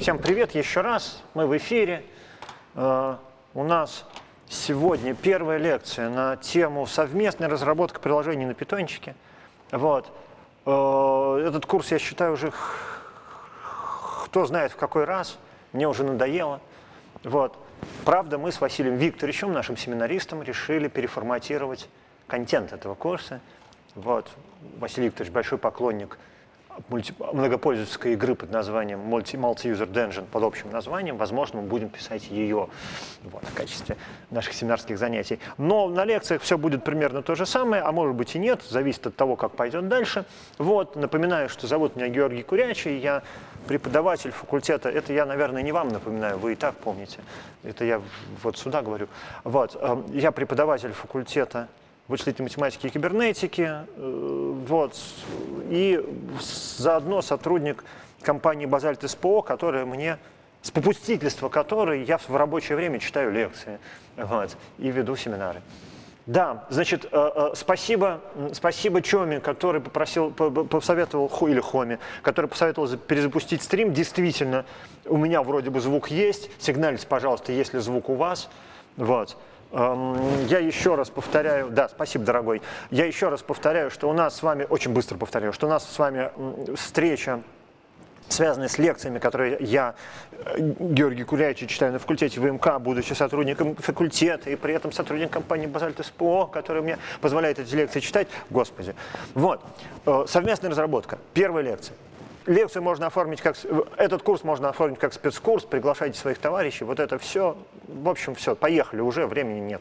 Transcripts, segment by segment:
Всем привет еще раз. Мы в эфире. У нас сегодня первая лекция на тему совместной разработки приложений на питончике. Вот. Этот курс я считаю уже кто знает в какой раз. Мне уже надоело. Вот. Правда, мы с Василием Викторовичем, нашим семинаристом, решили переформатировать контент этого курса. Вот. Василий Викторович большой поклонник многопользовательской игры под названием Multi-User Dungeon, под общим названием. Возможно, мы будем писать ее вот, в качестве наших семинарских занятий. Но на лекциях все будет примерно то же самое, а может быть и нет, зависит от того, как пойдет дальше. Вот. Напоминаю, что зовут меня Георгий Курячий, я преподаватель факультета. Это я, наверное, не вам напоминаю, вы и так помните. Это я вот сюда говорю. Вот. Я преподаватель факультета вычислительной математики и кибернетики, вот, и заодно сотрудник компании «Базальт СПО», которая мне, с попустительства которой я в рабочее время читаю лекции, вот, и веду семинары. Да, значит, спасибо Чоме, который посоветовал, или Хоме, который посоветовал перезапустить стрим. Действительно, у меня вроде бы звук есть, сигналите, пожалуйста, если звук у вас, вот. Я еще раз повторяю, да, спасибо, дорогой, я еще раз повторяю, что у нас с вами, очень быстро повторяю, что у нас с вами встреча, связанная с лекциями, которые я, Георгий Курячий, читаю на факультете ВМК, будучи сотрудником факультета и при этом сотрудником компании «Базальт СПО», которая мне позволяет эти лекции читать, господи. Вот, совместная разработка, первая лекция. Лекцию можно оформить как, этот курс можно оформить как спецкурс, приглашайте своих товарищей, вот это все, в общем, все, поехали уже, времени нет.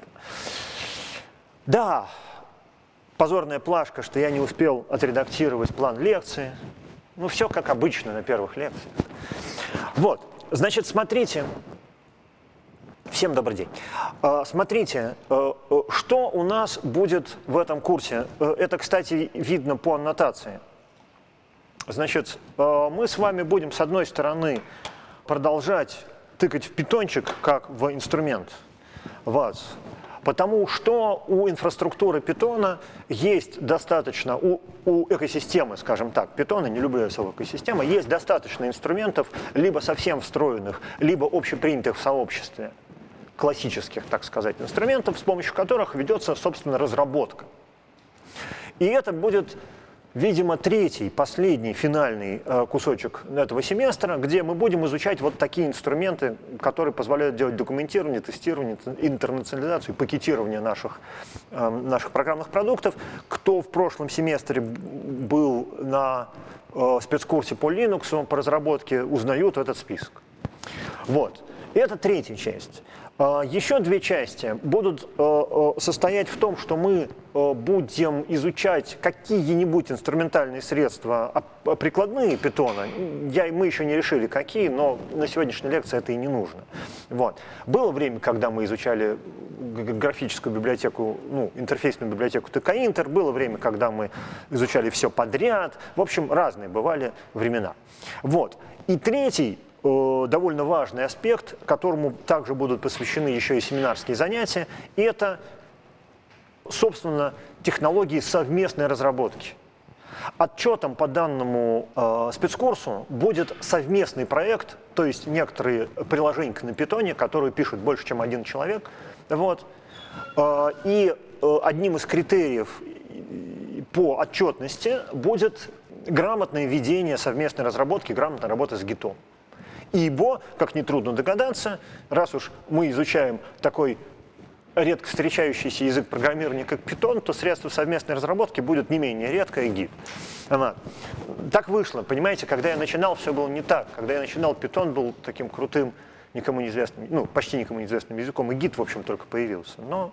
Да, позорная плашка, что я не успел отредактировать план лекции, ну все как обычно на первых лекциях. Вот, значит, смотрите, всем добрый день. Смотрите, что у нас будет в этом курсе, это, кстати, видно по аннотации. Значит, мы с вами будем, с одной стороны, продолжать тыкать в питончик, как в инструмент, вот, потому что у инфраструктуры питона есть достаточно, у экосистемы, скажем так, питона, не люблю я слово экосистема, есть достаточно инструментов, либо совсем встроенных, либо общепринятых в сообществе, классических, так сказать, инструментов, с помощью которых ведется, собственно, разработка. И это будет, видимо, третий, последний, финальный кусочек этого семестра, где мы будем изучать вот такие инструменты, которые позволяют делать документирование, тестирование, интернационализацию, пакетирование наших программных продуктов. Кто в прошлом семестре был на спецкурсе по Linux, по разработке, узнают этот список. Вот. И это третья часть. Еще две части будут состоять в том, что мы будем изучать какие-нибудь инструментальные средства, прикладные питона. Мы еще не решили, какие, но на сегодняшней лекции это и не нужно. Вот. Было время, когда мы изучали графическую библиотеку, ну, интерфейсную библиотеку ТК-Интер, было время, когда мы изучали все подряд. В общем, разные бывали времена. Вот. И третий, довольно важный аспект, которому также будут посвящены еще и семинарские занятия, это, собственно, технологии совместной разработки. Отчетом по данному спецкурсу будет совместный проект, то есть некоторые приложения на питоне, которые пишут больше, чем один человек. Вот. И одним из критериев по отчетности будет грамотное ведение совместной разработки, грамотная работа с гитом. Ибо, как нетрудно догадаться, раз уж мы изучаем такой редко встречающийся язык программирования, как Python, то средство совместной разработки будет не менее редкое Git. Так вышло, понимаете, когда я начинал, все было не так. Когда я начинал, Python был таким крутым, никому неизвестным, ну, почти никому неизвестным языком, и Git, в общем, только появился. Но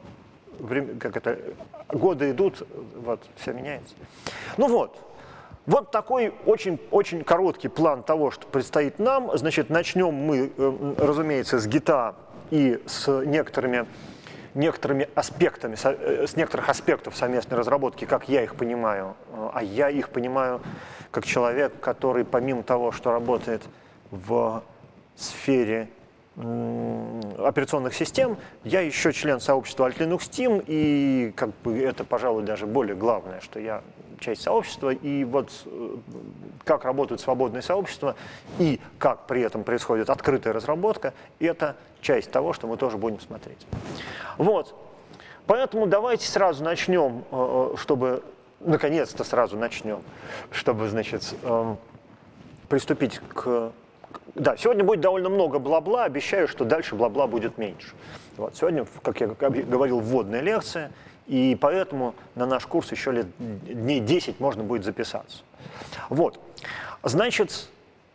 годы идут, вот, все меняется. Ну вот. Вот такой очень короткий план того, что предстоит нам. Значит, начнем мы, разумеется, с гита и с некоторыми аспектами, с некоторых аспектов совместной разработки, как я их понимаю. А я их понимаю как человек, который помимо того, что работает в сфере операционных систем, я еще член сообщества Alt Linux Team, и как бы это, пожалуй, даже более главное, что я часть сообщества, и вот как работают свободные сообщества и как при этом происходит открытая разработка, это часть того, что мы тоже будем смотреть. Вот. Поэтому давайте сразу начнем, чтобы, наконец-то сразу начнем, чтобы, значит, приступить к... Да, сегодня будет довольно много бла-бла, обещаю, что дальше бла-бла будет меньше. Вот. Сегодня, как я говорил, вводная лекция, и поэтому на наш курс еще дней 10 можно будет записаться. Вот. Значит,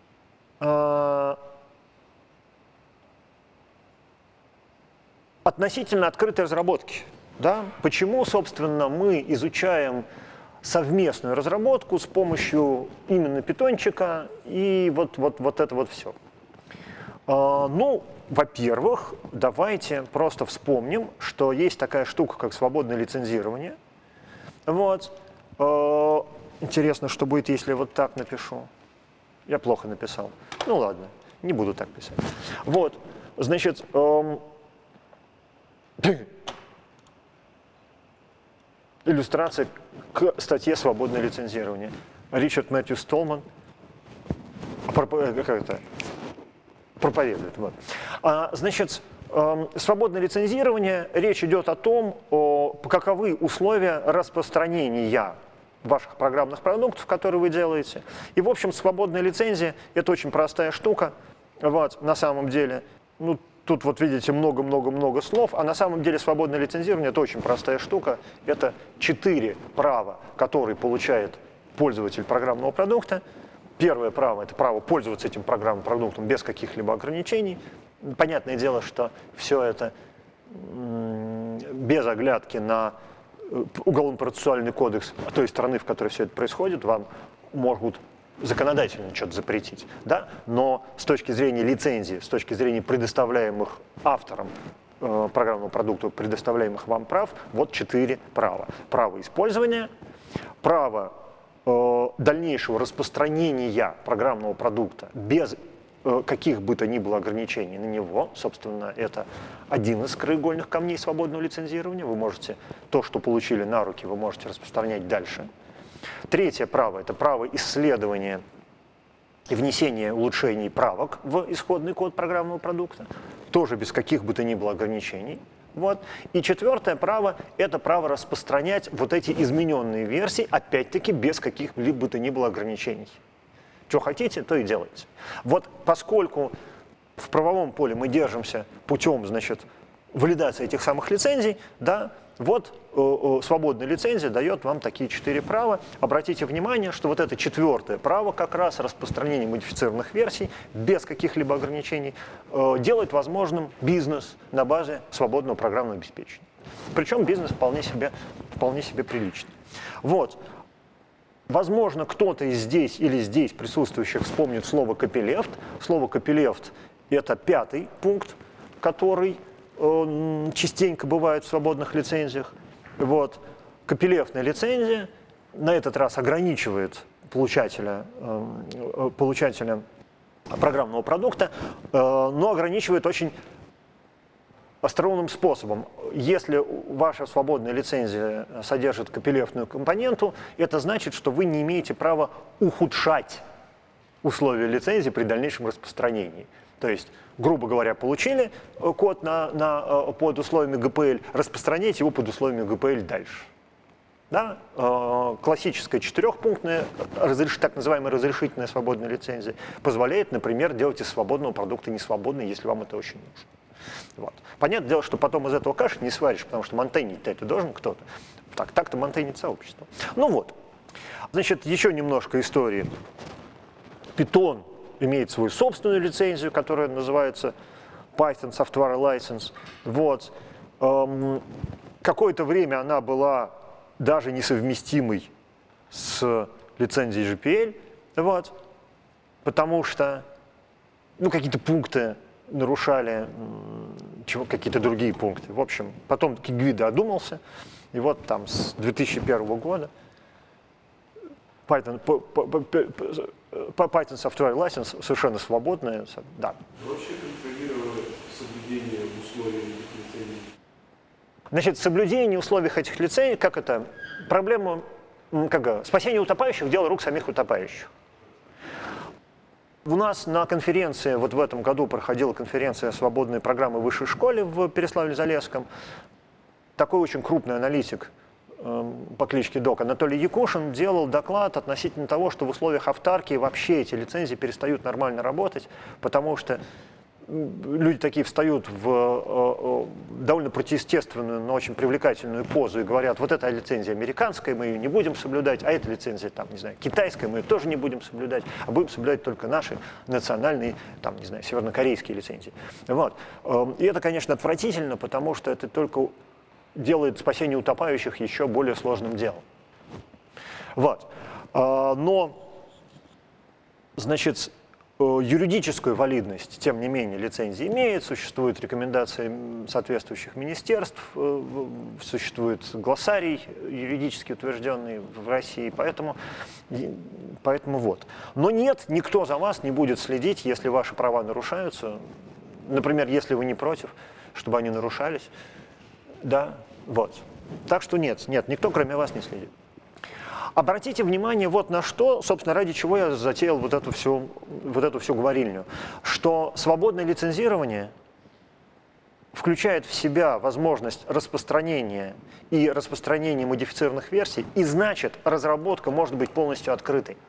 относительно открытой разработки. Да? Почему, собственно, мы изучаем совместную разработку с помощью именно питончика и вот это вот все? Ну, во-первых, давайте просто вспомним, что есть такая штука, как свободное лицензирование. Вот. Интересно, что будет, если я вот так напишу. Я плохо написал. Ну ладно, не буду так писать. Вот, значит, иллюстрация к статье «Свободное лицензирование». Ричард Мэтью Столман проповедует. Вот. Значит, свободное лицензирование, речь идет о том, каковы условия распространения ваших программных продуктов, которые вы делаете. И, в общем, свободная лицензия – это очень простая штука. Вот, на самом деле, ну, тут вот видите много-много-много слов, а на самом деле свободное лицензирование – это очень простая штука. Это 4 права, которые получает пользователь программного продукта. Первое право – это право пользоваться этим программным продуктом без каких-либо ограничений. Понятное дело, что все это без оглядки на уголовно-процессуальный кодекс той страны, в которой все это происходит, вам могут законодательно что-то запретить. Да? Но с точки зрения лицензии, с точки зрения предоставляемых авторам программного продукта, предоставляемых вам прав, вот 4 права. Право использования, право дальнейшего распространения программного продукта без каких бы то ни было ограничений на него. Собственно, это один из краеугольных камней свободного лицензирования. Вы можете то, что получили на руки, вы можете распространять дальше. Третье право – это право исследования и внесения улучшений и правок в исходный код программного продукта, тоже без каких бы то ни было ограничений. Вот. И четвертое право – это право распространять вот эти измененные версии, опять-таки, без каких-либо бы то ни было ограничений. Что хотите, то и делайте. Вот поскольку в правовом поле мы держимся путем, значит, валидации этих самых лицензий, да, вот свободная лицензия дает вам такие 4 права. Обратите внимание, что вот это 4-е право, как раз распространение модифицированных версий без каких-либо ограничений, делает возможным бизнес на базе свободного программного обеспечения. Причем бизнес вполне себе приличный. Вот. Возможно, кто-то из здесь или здесь присутствующих вспомнит слово «копилефт». Слово «копилефт» — это 5-й пункт, который частенько бывает в свободных лицензиях. Вот. Копилефтная лицензия на этот раз ограничивает получателя программного продукта, но ограничивает очень остроумным способом. Если ваша свободная лицензия содержит копилефтную компоненту, это значит, что вы не имеете права ухудшать условия лицензии при дальнейшем распространении. То есть, грубо говоря, получили код под условиями GPL, распространяйте его под условиями GPL дальше. Да? Классическая 4-пунктная, так называемая разрешительная свободная лицензия позволяет, например, делать из свободного продукта несвободный, если вам это очень нужно. Вот. Понятное дело, что потом из этого каши не сваришь, потому что монтейнить-то это должен кто-то. Так-то монтейнить сообщество. Ну вот. Значит, еще немножко истории. Python имеет свою собственную лицензию, которая называется Python Software License. Вот. Какое-то время она была даже несовместимой с лицензией GPL, вот, потому что какие-то пункты нарушали какие-то другие пункты. В общем, потом Гвида одумался, и вот там с 2001 года Python Software License совершенно свободная. Да. Вообще контролировали соблюдение условий лицензий? Значит, соблюдение условий этих лицензий, как это? Проблема спасение утопающих – дело рук самих утопающих. У нас на конференции, вот в этом году проходила конференция свободной программы в высшей школе в Переславле-Залесском. Такой очень крупный аналитик по кличке Док Анатолий Якушин делал доклад относительно того, что в условиях автаркии вообще эти лицензии перестают нормально работать, потому что люди такие встают в довольно противоестественную, но очень привлекательную позу и говорят: вот эта лицензия американская, мы ее не будем соблюдать, а эта лицензия, там, не знаю, китайская, мы ее тоже не будем соблюдать, а будем соблюдать только наши национальные, там, не знаю, севернокорейские лицензии. Вот. И это, конечно, отвратительно, потому что это только делает спасение утопающих еще более сложным делом. Вот. Но, значит, юридическую валидность, тем не менее, лицензия имеет, существуют рекомендации соответствующих министерств, существует глоссарий юридически утвержденный в России, поэтому вот. Но нет, никто за вас не будет следить, если ваши права нарушаются. Например, если вы не против, чтобы они нарушались. Да, вот. Так что нет, никто кроме вас не следит. Обратите внимание вот на что, собственно, ради чего я затеял вот эту всю говорильню, что свободное лицензирование включает в себя возможность распространения и распространения модифицированных версий, и значит, разработка может быть полностью открытой.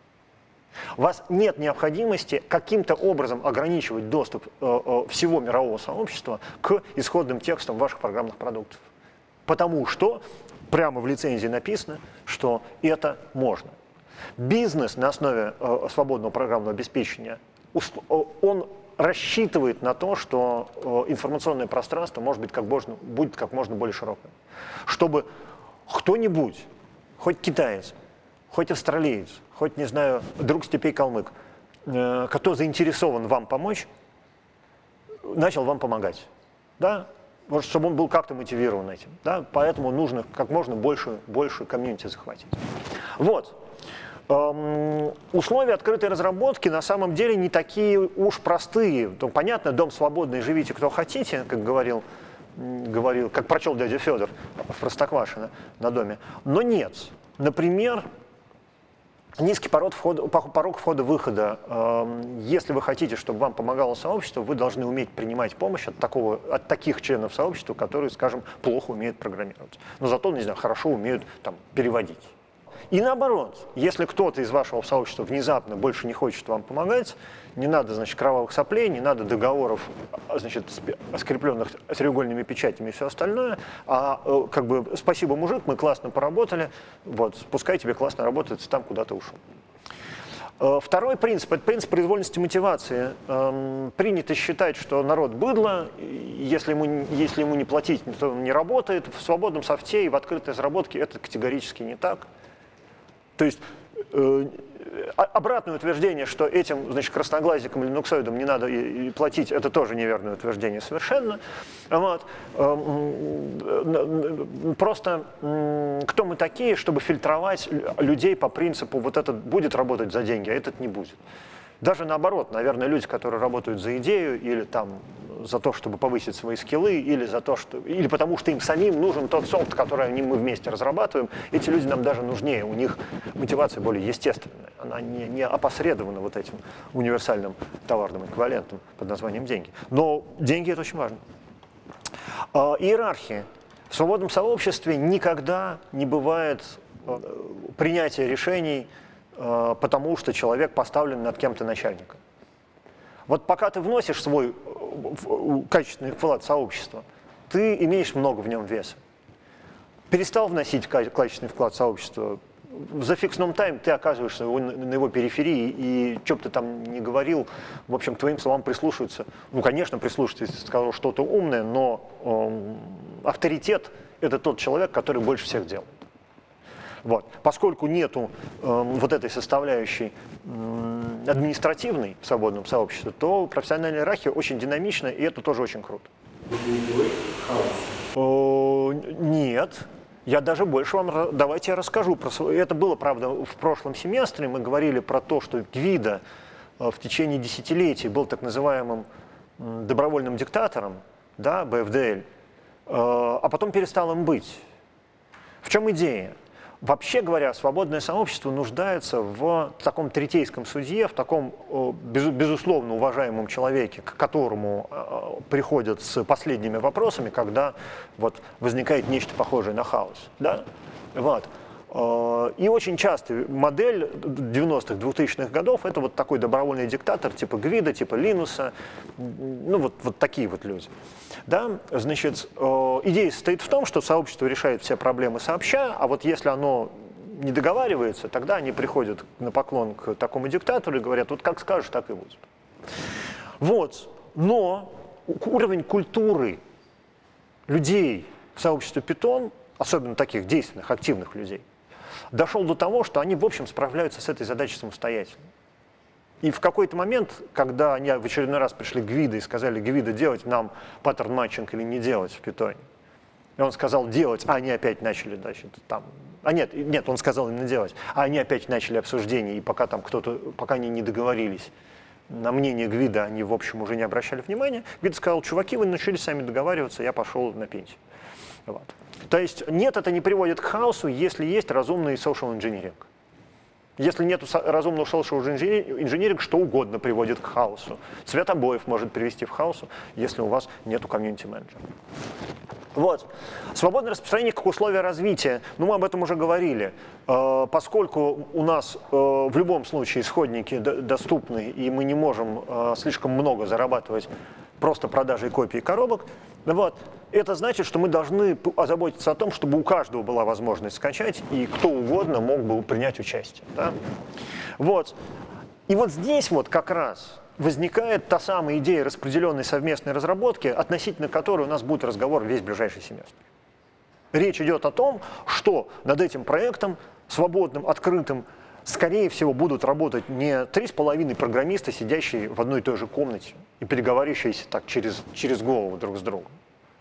У вас нет необходимости каким-то образом ограничивать доступ всего мирового сообщества к исходным текстам ваших программных продуктов, потому что прямо в лицензии написано, что это можно. Бизнес на основе свободного программного обеспечения, он рассчитывает на то, что информационное пространство будет как можно более широкое. Чтобы кто-нибудь, хоть китаец, хоть австралиец, хоть, не знаю, друг степей калмык, кто заинтересован вам помочь, начал вам помогать. Да? Может, чтобы он был как-то мотивирован этим. Да? Поэтому нужно как можно больше комьюнити захватить. Вот. Условия открытой разработки на самом деле не такие уж простые. То, понятно, дом свободный, живите кто хотите, как говорил, как прочел дядя Федор в Простоквашино на доме. Но нет. Например, низкий порог входа-выхода. Если вы хотите, чтобы вам помогало сообщество, вы должны уметь принимать помощь от таких членов сообщества, которые, скажем, плохо умеют программировать. Но зато, не знаю, хорошо умеют там переводить. И наоборот, если кто-то из вашего сообщества внезапно больше не хочет вам помогать, не надо, значит, кровавых соплей, не надо договоров, значит, скрепленных треугольными печатями и все остальное, а как бы спасибо, мужик, мы классно поработали, вот, пускай тебе классно работает там, куда ты ушел. Второй принцип – это принцип произвольности мотивации. Принято считать, что народ быдло, если ему не платить, то он не работает. В свободном софте и в открытой разработке это категорически не так. То есть обратное утверждение, что этим, значит, красноглазикам или нуксоидам не надо и платить, это тоже неверное утверждение совершенно. Вот. Просто кто мы такие, чтобы фильтровать людей по принципу вот этот будет работать за деньги, а этот не будет. Даже наоборот, наверное, люди, которые работают за идею или там за то, чтобы повысить свои скиллы, или потому что им самим нужен тот софт, который мы вместе разрабатываем, эти люди нам даже нужнее, у них мотивация более естественная, она не опосредована вот этим универсальным товарным эквивалентом под названием деньги. Но деньги – это очень важно. Иерархия. В свободном сообществе никогда не бывает принятия решений, потому что человек поставлен над кем-то начальником. Вот пока ты вносишь свой качественный вклад в сообщество, ты имеешь много в нем веса. Перестал вносить качественный вклад в сообщество, за фиксном тайм ты оказываешься на его периферии, и что бы ты там ни говорил, в общем, к твоим словам прислушиваются. Ну, конечно, прислушиваются, если ты сказал что-то умное, но авторитет – это тот человек, который больше всех делает. Вот. Поскольку нету вот этой составляющей административной в свободном сообществе, то профессиональная иерархия очень динамична, и это тоже очень круто. Нет. Я даже больше вам, давайте я расскажу. Это было, правда, в прошлом семестре. Мы говорили про то, что Гвидо в течение десятилетий был так называемым добровольным диктатором, да, БФДЛ, а потом перестал им быть. В чем идея? Вообще говоря, свободное сообщество нуждается в таком третейском судье, в таком безусловно уважаемом человеке, к которому приходят с последними вопросами, когда вот возникает нечто похожее на хаос. Да? Вот. И очень часто модель 90-х, 2000-х годов — это вот такой добровольный диктатор типа Гвидо, типа Линуса, ну вот такие вот люди. Да? Значит, идея состоит в том, что сообщество решает все проблемы сообща, а вот если оно не договаривается, тогда они приходят на поклон к такому диктатору и говорят: вот как скажешь, так и будет. Вот. Но уровень культуры людей в сообществе Python, особенно таких действенных, активных людей, дошел до того, что они, в общем, справляются с этой задачей самостоятельно. И в какой-то момент, когда они в очередной раз пришли к Гвидо и сказали: Гвидо, делать нам паттерн-матчинг или не делать в Python? И он сказал делать, а они опять начали, значит, там... нет, он сказал именно делать, а они опять начали обсуждение, и пока они не договорились на мнение Гвидо, они, в общем, уже не обращали внимания. Гвидо сказал: чуваки, вы научились сами договариваться, я пошел на пенсию. Вот. То есть нет, это не приводит к хаосу, если есть разумный social engineering. Если нет разумного social engineering, что угодно приводит к хаосу. Цвет обоев может привести в хаосу, если у вас нет комьюнити менеджера. Вот. Свободное распространение как условие развития. Ну, мы об этом уже говорили. Поскольку у нас в любом случае исходники доступны, и мы не можем слишком много зарабатывать просто продажей копий коробок, вот, это значит, что мы должны озаботиться о том, чтобы у каждого была возможность скачать, и кто угодно мог бы принять участие. Да? Вот. И вот здесь вот как раз возникает та самая идея распределенной совместной разработки, относительно которой у нас будет разговор весь ближайший семестр. Речь идет о том, что над этим проектом, свободным, открытым, скорее всего, будут работать не 3,5 программиста, сидящие в одной и той же комнате и переговаривающиеся так через голову друг с другом,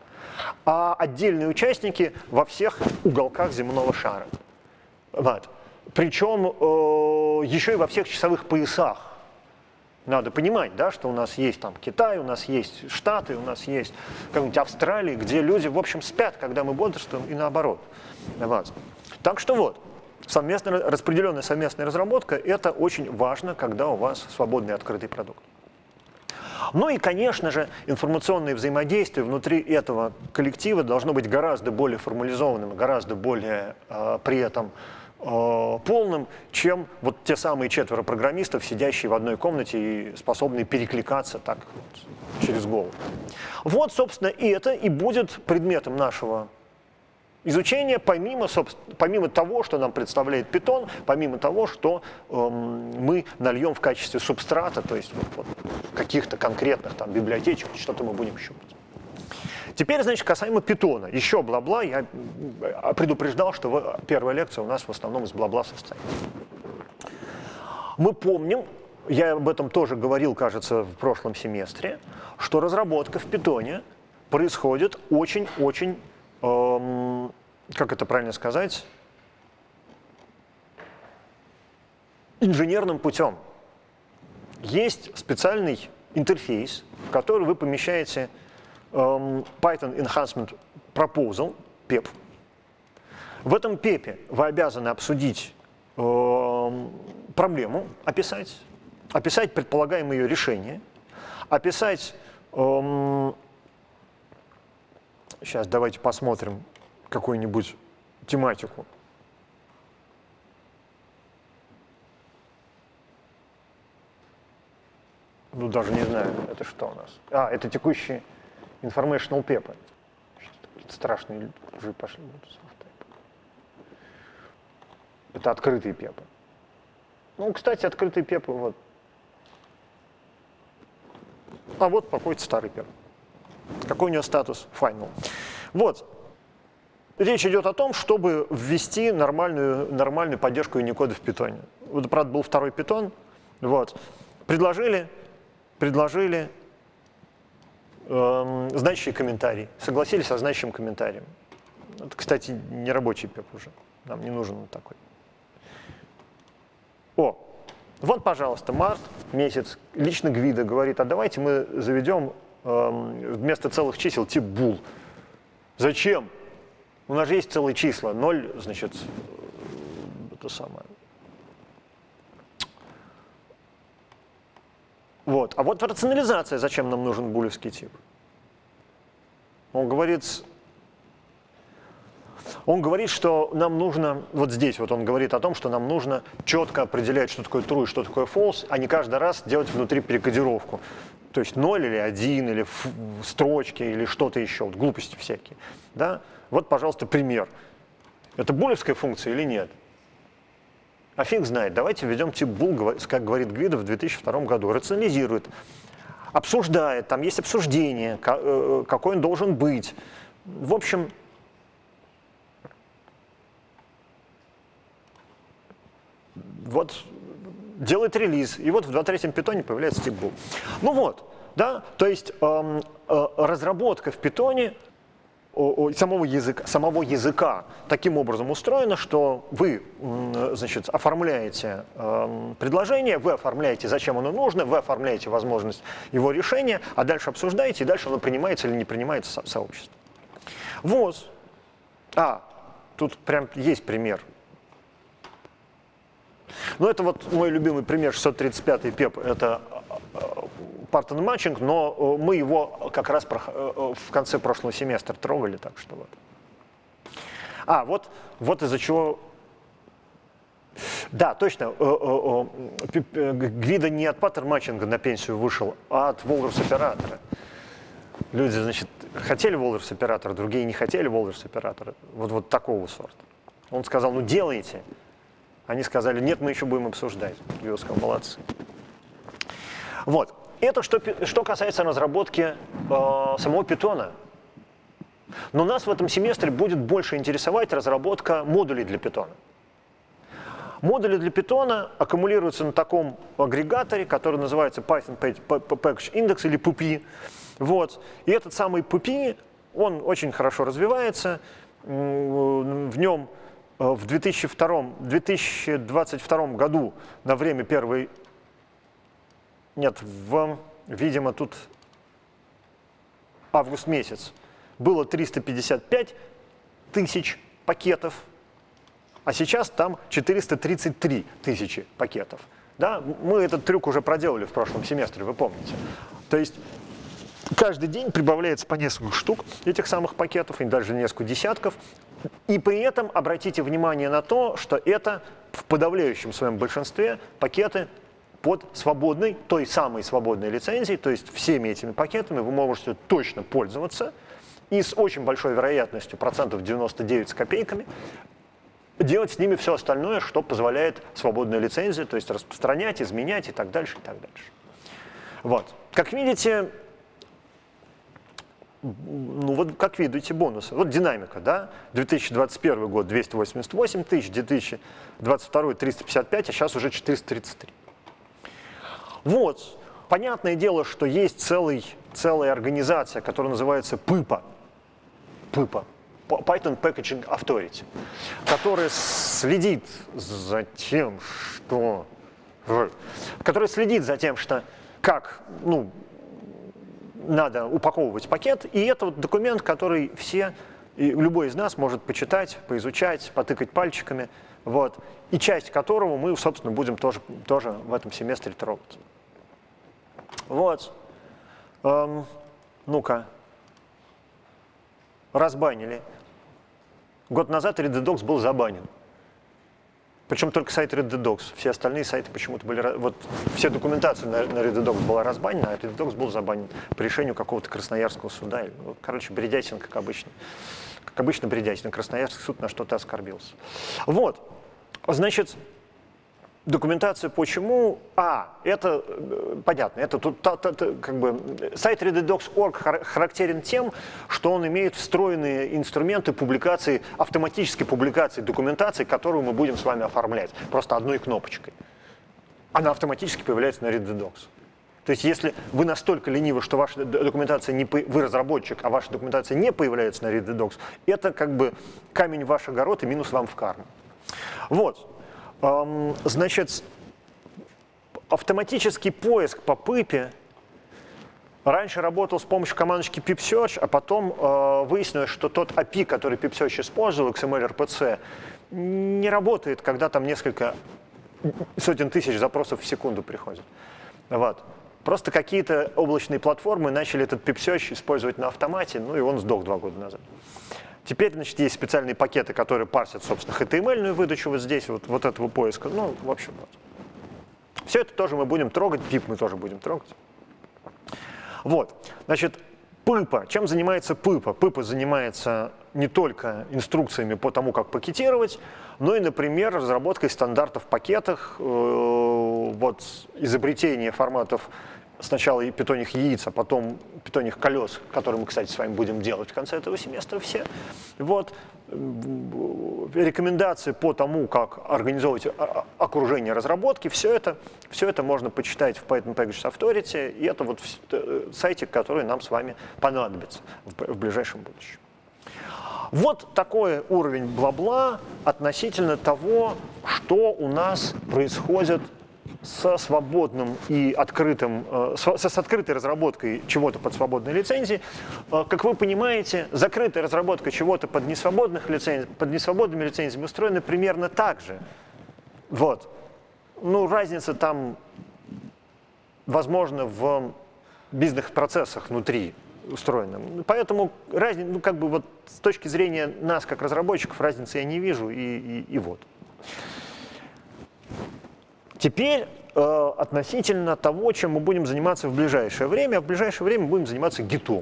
а отдельные участники во всех уголках земного шара. Вот. Причем еще и во всех часовых поясах. Надо понимать, да, что у нас есть там Китай, у нас есть Штаты, у нас есть какая-нибудь Австралия, где люди, в общем, спят, когда мы бодрствуем, и наоборот. Вот. Так что вот, распределенная совместная разработка — это очень важно, когда у вас свободный открытый продукт. Ну и, конечно же, информационное взаимодействие внутри этого коллектива должно быть гораздо более формализованным, гораздо более при этом полным, чем вот те самые 4 программистов, сидящие в одной комнате и способные перекликаться так вот, через голову. Вот, собственно, и это и будет предметом нашего изучения, помимо того, что нам представляет Python, помимо того, что мы нальем в качестве субстрата, то есть вот, каких-то конкретных там библиотечек, что-то мы будем щупать. Теперь, значит, касаемо Python. Еще бла-бла. Я предупреждал, что первая лекция у нас в основном из бла-бла состоит. Мы помним, я об этом тоже говорил, кажется, в прошлом семестре, что разработка в Python происходит очень-очень, как это правильно сказать, инженерным путем. Есть специальный интерфейс, в который вы помещаете Python Enhancement Proposal, PEP. В этом PEP вы обязаны обсудить проблему, описать предполагаемое ее решение, описать... Сейчас давайте посмотрим какую-нибудь тематику. Ну, даже не знаю, это что у нас. Это текущий informational PEP. Страшные уже пошли. Это открытые PEP. Ну, кстати, открытые PEP вот. А вот какой-то старый PEP. Какой у него статус? Final. Вот. Речь идет о том, чтобы ввести нормальную поддержку Unicode в Python. Вот, правда, был второй Python. Вот. Предложили значащий комментарий. Согласились со значащим комментарием. Это, кстати, не рабочий PEP уже. Нам не нужен такой. Вот, пожалуйста, март месяц. Лично Гвидо говорит: а давайте мы заведем вместо целых чисел тип bool. Зачем? У нас же есть целые числа. 0, значит, это самое. Вот. А вот рационализация, зачем нам нужен булевский тип? Он говорит, что нам нужно, вот здесь вот он говорит о том, что нам нужно четко определять, что такое true и что такое false, а не каждый раз делать внутри перекодировку. То есть 0 или 1, или строчки, или что-то еще, вот глупости всякие. Да? Вот, пожалуйста, пример. Это булевская функция или нет? А фиг знает. Давайте введем тип bool, как говорит Гвидо в 2002 году. Рационализирует, обсуждает, там есть обсуждение, какой он должен быть. В общем, вот делает релиз, и вот в 2.3 питоне появляется тип bool. Ну вот, да, то есть разработка в питоне самого языка таким образом устроена, что вы, значит, оформляете предложение, вы оформляете, зачем оно нужно, вы оформляете возможность его решения, а дальше обсуждаете, и дальше оно принимается или не принимается сообществом. Вот. Тут прям есть пример. Ну, это вот мой любимый пример, 635-й ПЕП, это pattern matching, но мы его как раз в конце прошлого семестра трогали, так что вот. Вот из-за чего... Да, точно, Гвидо не от pattern матчинга на пенсию вышел, а от Walrus-оператора. Люди, значит, хотели Walrus-оператора, другие не хотели Walrus-оператора. Вот такого сорта. Он сказал, ну делайте. Они сказали, нет, мы еще будем обсуждать. Гвидо сказал, молодцы. Вот. Это что касается разработки самого питона. Но нас в этом семестре будет больше интересовать разработка модулей для питона. Модули для питона аккумулируются на таком агрегаторе, который называется Python Package Index или PPI. Вот. И этот самый PPI, он очень хорошо развивается. В нем в 2022 году на время первой... Нет, видимо, тут август месяц. Было 355 тысяч пакетов, а сейчас там 433 тысячи пакетов. Да? Мы этот трюк уже проделали в прошлом семестре, вы помните. То есть каждый день прибавляется по несколько штук этих самых пакетов, и даже несколько десятков. И при этом обратите внимание на то, что это в подавляющем своем большинстве пакеты под свободной, той самой свободной лицензией, то есть всеми этими пакетами вы можете точно пользоваться и с очень большой вероятностью, 99% с копейками, делать с ними все остальное, что позволяет свободная лицензия, то есть распространять, изменять и так дальше, и так дальше. Вот. Как видите, ну вот как видите бонусы. Вот динамика, да? 2021 год 288 тысяч, 2022 355, а сейчас уже 433. Вот. Понятное дело, что есть целая организация, которая называется PIPA, Python Packaging Authority, которая следит за тем, что как надо упаковывать пакет, и это вот документ, который любой из нас может почитать, поизучать, потыкать пальчиками, вот, и часть которого мы, собственно, будем тоже в этом семестре трогать. Вот. Ну-ка. Разбанили. Год назад ReadTheDocs был забанен. Причем только сайт ReadTheDocs. Все остальные сайты почему-то были... Вот вся документация на ReadTheDocs была разбанена, а ReadTheDocs был забанен по решению какого-то красноярского суда. Короче, бредятина, как обычно. Как обычно, бредятина. Красноярский суд на что-то оскорбился. Вот. Значит, документация почему? Это понятно. Это тут как бы сайт ReadTheDocs.org характерен тем, что он имеет встроенные инструменты публикации, автоматической публикации документации, которую мы будем с вами оформлять просто одной кнопочкой. Она автоматически появляется на ReadTheDocs. То есть, если вы настолько ленивы, что ваша документация вы разработчик, а ваша документация не появляется на ReadTheDocs, это как бы камень в ваш огород и минус вам в карму. Вот. Значит, автоматический поиск по PIP раньше работал с помощью командочки pipsearch, а потом выяснилось, что тот API, который pipsearch использовал, XML RPC, не работает, когда там несколько сотен тысяч запросов в секунду приходит. Вот. Просто какие-то облачные платформы начали этот PipSearch использовать на автомате, ну и он сдох 2 года назад. Теперь, значит, есть специальные пакеты, которые парсят, собственно, HTML-ную выдачу вот здесь, вот этого поиска. Ну, в общем, вот. Все это тоже мы будем трогать, pip мы тоже будем трогать. Вот, значит, PIPA. Чем занимается PIPA? PIPA занимается не только инструкциями по тому, как пакетировать, но и, например, разработкой стандартов в пакетах, вот, изобретение форматов сначала и питоньих яиц, а потом питоньих колес, которые мы, кстати, с вами будем делать в конце этого семестра все. Вот. Рекомендации по тому, как организовывать окружение разработки, все это можно почитать в Python Package Authority, и это вот сайтик, который нам с вами понадобится в ближайшем будущем. Вот такой уровень бла-бла относительно того, что у нас происходит со свободным и открытым, с открытой разработкой чего-то под свободной лицензией. Как вы понимаете, закрытая разработка чего-то под несвободными лицензиями устроена примерно так же. Вот. Ну, разница там, возможно, в бизнес-процессах внутри устроена. Поэтому ну, как бы вот с точки зрения нас, как разработчиков, разницы я не вижу, и вот. Теперь относительно того, чем мы будем заниматься в ближайшее время. В ближайшее время мы будем заниматься гитом.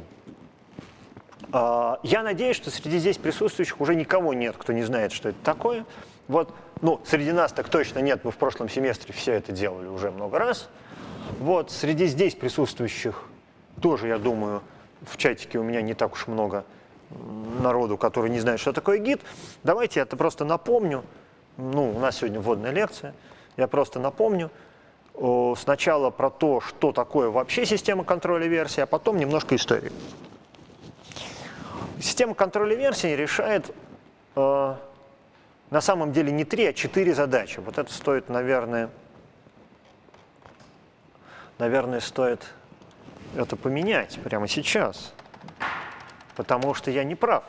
Я надеюсь, что среди здесь присутствующих уже никого нет, кто не знает, что это такое. Вот. Ну, среди нас так точно нет, мы в прошлом семестре все это делали уже много раз. Вот. Среди здесь присутствующих тоже, я думаю, в чатике у меня не так уж много народу, который не знает, что такое гит. Давайте я это просто напомню. Ну, у нас сегодня вводная лекция. Я просто напомню сначала про то, что такое вообще система контроля версий, а потом немножко истории. Система контроля версий решает на самом деле не 3, а 4 задачи. Вот это стоит, наверное, стоит это поменять прямо сейчас, потому что я не прав.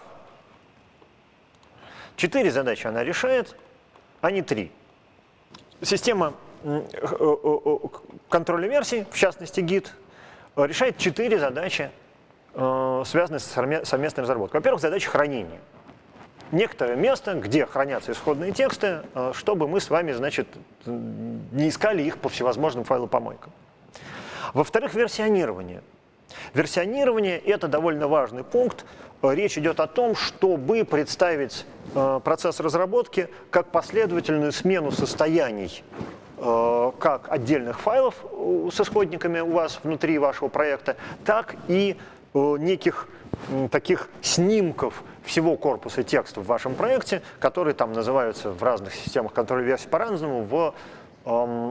4 задачи она решает, а не 3. Система контроля версий, в частности Git, решает 4 задачи, связанные с совместной разработкой. Во-первых, задача хранения. Некоторое место, где хранятся исходные тексты, чтобы мы с вами, значит, не искали их по всевозможным файлопомойкам. Во-вторых, версионирование. Версионирование – это довольно важный пункт. Речь идет о том, чтобы представить процесс разработки как последовательную смену состояний как отдельных файлов с исходниками у вас внутри вашего проекта, так и неких таких снимков всего корпуса текста в вашем проекте, которые там называются в разных системах контроля версий по-разному, в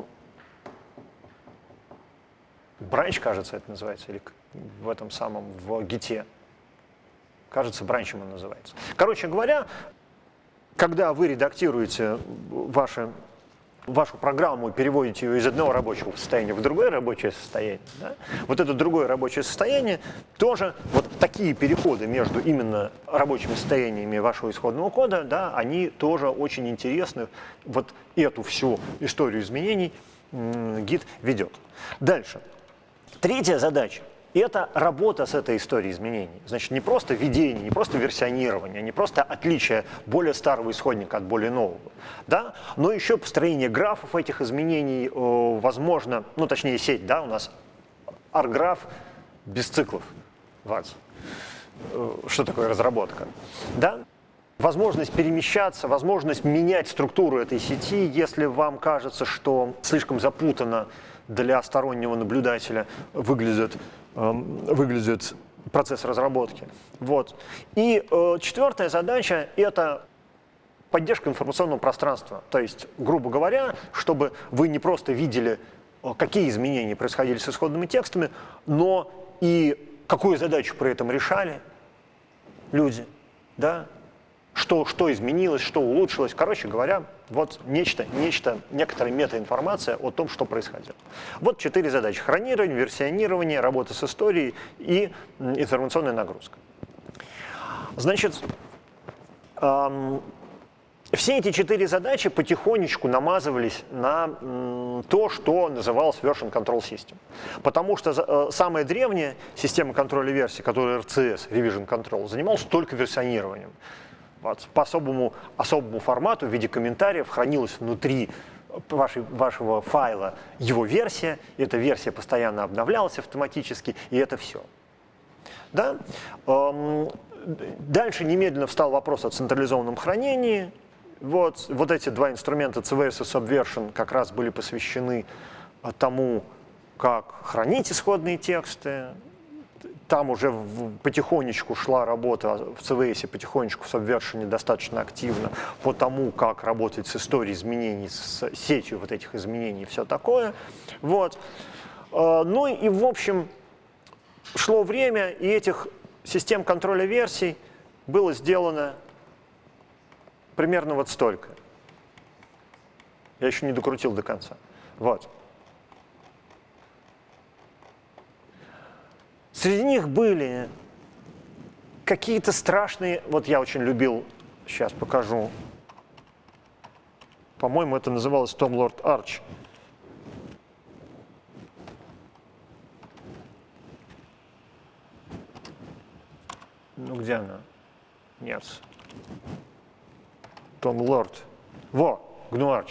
branch, кажется, это называется, или в этом самом, в гите. Кажется, бранчем он называется. Короче говоря, когда вы редактируете вашу программу и переводите ее из одного рабочего состояния в другое рабочее состояние, да, вот это другое рабочее состояние, тоже вот такие переходы между именно рабочими состояниями вашего исходного кода, да, они тоже очень интересны. Вот эту всю историю изменений Git ведет. Дальше. Третья задача. Это работа с этой историей изменений. Значит, не просто введение, не просто версионирование, не просто отличие более старого исходника от более нового, да? Но еще построение графов этих изменений, возможно, ну точнее сеть, да, у нас R-граф без циклов. Что такое разработка? Да? Возможность перемещаться, возможность менять структуру этой сети, если вам кажется, что слишком запутанно для стороннего наблюдателя выглядит процесс разработки. Вот. И четвертая задача – это поддержка информационного пространства. То есть, грубо говоря, чтобы вы не просто видели, какие изменения происходили с исходными текстами, но и какую задачу при этом решали люди, да? Что изменилось, что улучшилось. Короче говоря, вот некоторая метаинформация о том, что происходило. Вот 4 задачи. Хронирование, версионирование, работа с историей и информационная нагрузка. Значит, все эти 4 задачи потихонечку намазывались на то, что называлось Version Control System. Потому что самая древняя система контроля версий, которая RCS, Revision Control, занималась только версионированием. Вот, по особому формату в виде комментариев хранилась внутри вашего файла его версия, и эта версия постоянно обновлялась автоматически, и это все. Да? Дальше немедленно встал вопрос о централизованном хранении. Вот эти 2 инструмента CVS и Subversion как раз были посвящены тому, как хранить исходные тексты. Там уже потихонечку шла работа в CVS, потихонечку в Subversion достаточно активно по тому, как работать с историей изменений, с сетью вот этих изменений и все такое. Вот. Ну и в общем шло время, и этих систем контроля версий было сделано примерно вот столько. Я еще не докрутил до конца. Вот. Среди них были какие-то страшные, вот я очень любил, сейчас покажу, по-моему, это называлось Tom Lord Arch. Ну, где она? Нет. Том Лорд. Во, GNU Arch.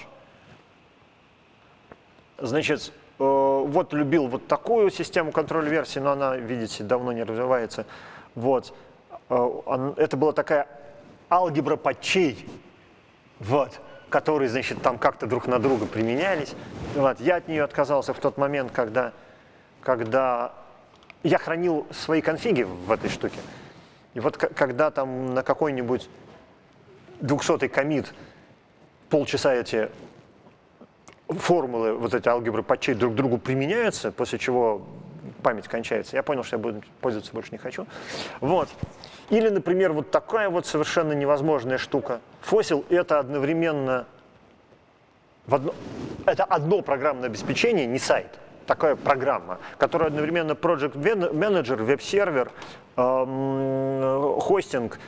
Значит, вот любил вот такую систему контроля версий, но она, видите, давно не развивается. Вот. Это была такая алгебра патчей, вот, которые, значит, там как-то друг на друга применялись. Вот. Я от нее отказался в тот момент, когда я хранил свои конфиги в этой штуке. И вот когда там на какой-нибудь 200-й коммит полчаса эти формулы, вот эти алгебры патчей друг к другу применяются, после чего память кончается, я понял, что я буду пользоваться больше не хочу. Вот. Или, например, вот такая вот совершенно невозможная штука. Fossil — это одновременно это одно программное обеспечение, не сайт. Такая программа, которая одновременно Project Manager, веб-сервер, хостинг,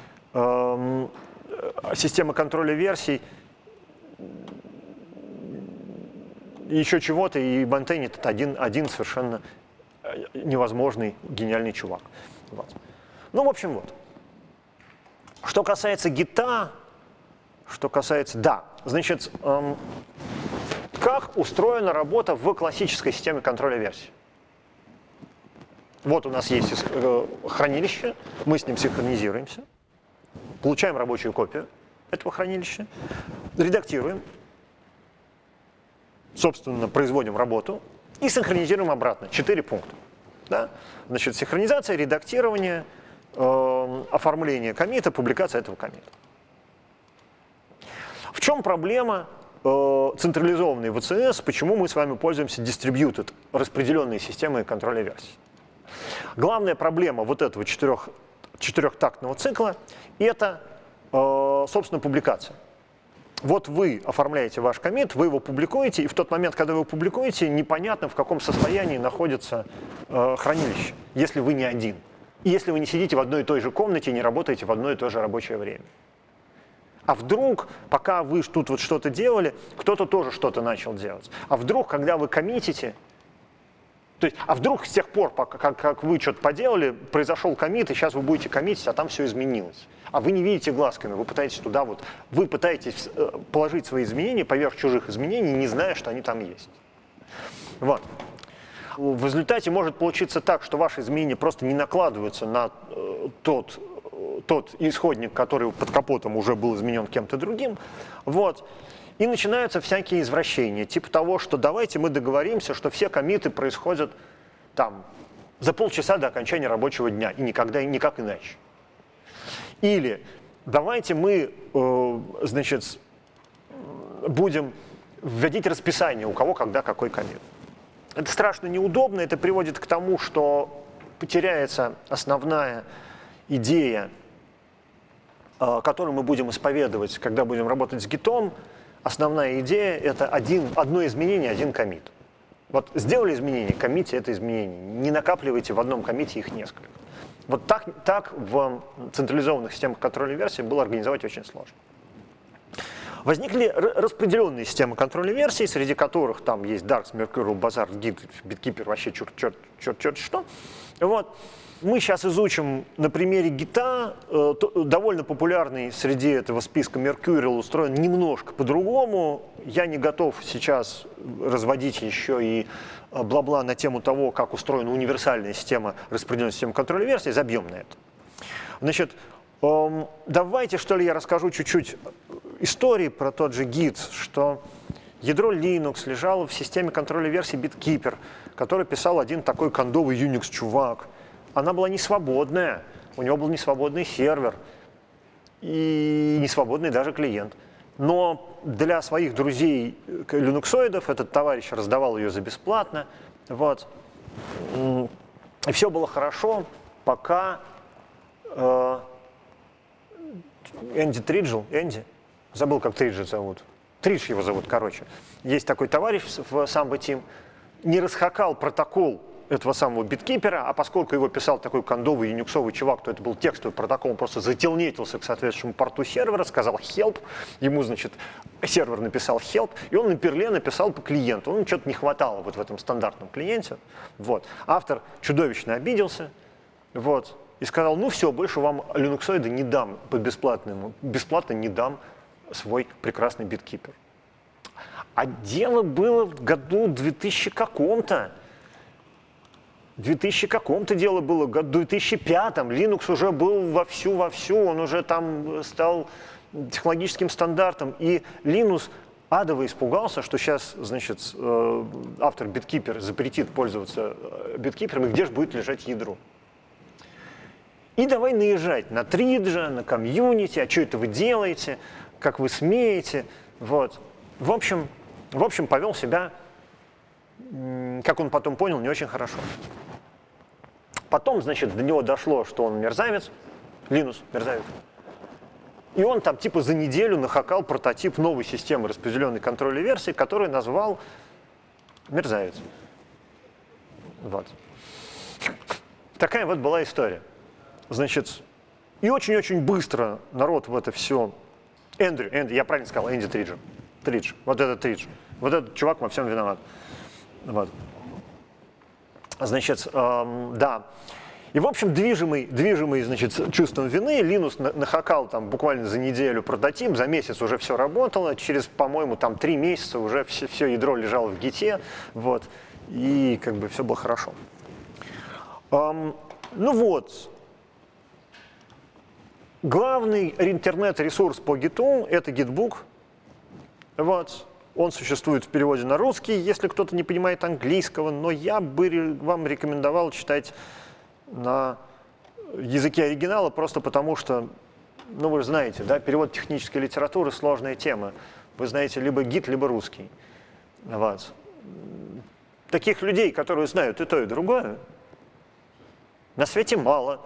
система контроля версий, еще чего-то, и мейнтейнит один совершенно невозможный, гениальный чувак. Вот. Ну, в общем, вот. Что касается гита, да, значит, как устроена работа в классической системе контроля версий? Вот у нас есть хранилище, мы с ним синхронизируемся, получаем рабочую копию этого хранилища, редактируем, собственно, производим работу и синхронизируем обратно. 4 пункта. Да? Значит, синхронизация, редактирование, оформление коммита, публикация этого коммита. В чем проблема централизованной VCS, почему мы с вами пользуемся distributed, распределенной системой контроля версий? Главная проблема вот этого четырехтактного цикла – это, собственно, публикация. Вот вы оформляете ваш коммит, вы его публикуете, и в тот момент, когда вы его публикуете, непонятно, в каком состоянии находится хранилище, если вы не один. И если вы не сидите в одной и той же комнате и не работаете в одно и то же рабочее время. А вдруг, пока вы тут вот что-то делали, кто-то тоже что-то начал делать. А вдруг, когда вы коммитите, то есть, а вдруг с тех пор, как вы что-то поделали, произошел коммит, и сейчас вы будете коммитить, а там все изменилось. А вы не видите глазками, вы пытаетесь туда вот, вы пытаетесь положить свои изменения поверх чужих изменений, не зная, что они там есть. Вот. В результате может получиться так, что ваши изменения просто не накладываются на тот исходник, который под капотом уже был изменен кем-то другим. Вот. И начинаются всякие извращения, типа того, что давайте мы договоримся, что все коммиты происходят там за полчаса до окончания рабочего дня, и никогда, и никак иначе. Или давайте мы, значит, будем вводить расписание, у кого когда какой коммит. Это страшно неудобно, это приводит к тому, что потеряется основная идея, которую мы будем исповедовать, когда будем работать с гитом. Основная идея – это одно изменение, один коммит. Вот сделали изменение, коммите это изменение. Не накапливайте в одном коммите их несколько. Вот так в централизованных системах контроля версий было организовать очень сложно. Возникли распределенные системы контроля версий, среди которых там есть Darks, Mercurial, Bazaar, Git, BitKeeper, вообще черт что. Вот. Мы сейчас изучим на примере Гита, довольно популярный среди этого списка Mercurial устроен немножко по-другому. Я не готов сейчас разводить еще и бла-бла на тему того, как устроена универсальная система, распределенная система контроля версий, забьем на это. Значит, давайте, что ли, я расскажу чуть-чуть истории про тот же Git, что ядро Linux лежало в системе контроля версий BitKeeper, который писал один такой кондовый Unix-чувак. Она была не свободная, у него был несвободный сервер и несвободный даже клиент. Но для своих друзей линуксоидов этот товарищ раздавал ее за бесплатно. Вот. И все было хорошо, пока Энди Триджел, забыл, как Триджа зовут. Тридж его зовут, короче. Есть такой товарищ в Samba Team, не расхакал протокол этого самого биткипера, а поскольку его писал такой кондовый юниксовый чувак, то это был текстовый протокол, он просто зателнетился к соответствующему порту сервера, сказал help, ему, значит, сервер написал help, и он на перле написал по клиенту. Ну, что-то не хватало вот в этом стандартном клиенте. Вот. Автор чудовищно обиделся, вот, и сказал, ну все, больше вам линуксоиды не дам бесплатно не дам свой прекрасный биткипер. А дело было в году 2000 каком-то. 2000 каком-то дело было, в году 2005-м. Linux уже был вовсю, он уже там стал технологическим стандартом. И Linux адово испугался, что сейчас, значит, автор BitKeeper запретит пользоваться биткипером, и где же будет лежать ядро. И давай наезжать на Триджа, на комьюнити, а что это вы делаете, как вы смеете. Вот. В общем, повел себя, как он потом понял, не очень хорошо. Потом, значит, до него дошло, что он мерзавец, Linux мерзавец. И он там типа за неделю нахакал прототип новой системы распределенной контроля версий, которую назвал мерзавец. Вот. Такая вот была история. Значит, и очень-очень быстро народ в это все... Энди, я правильно сказал, Энди Тридж. Вот этот Тридж. Вот этот чувак во всем виноват. Вот. Значит, да. И, в общем, движимый, значит, чувством вины, Linux нахакал там буквально за неделю прототип, за месяц уже все работало, через, по-моему, там 3 месяца уже все ядро лежало в гите, вот, и как бы все было хорошо. Ну вот, главный интернет-ресурс по гиту — это Gitbook, вот. Он существует в переводе на русский, если кто-то не понимает английского, но я бы вам рекомендовал читать на языке оригинала, просто потому что, ну вы же знаете, да, перевод технической литературы — сложная тема. Вы знаете либо гид, либо русский. Вот. Таких людей, которые знают и то, и другое, на свете мало.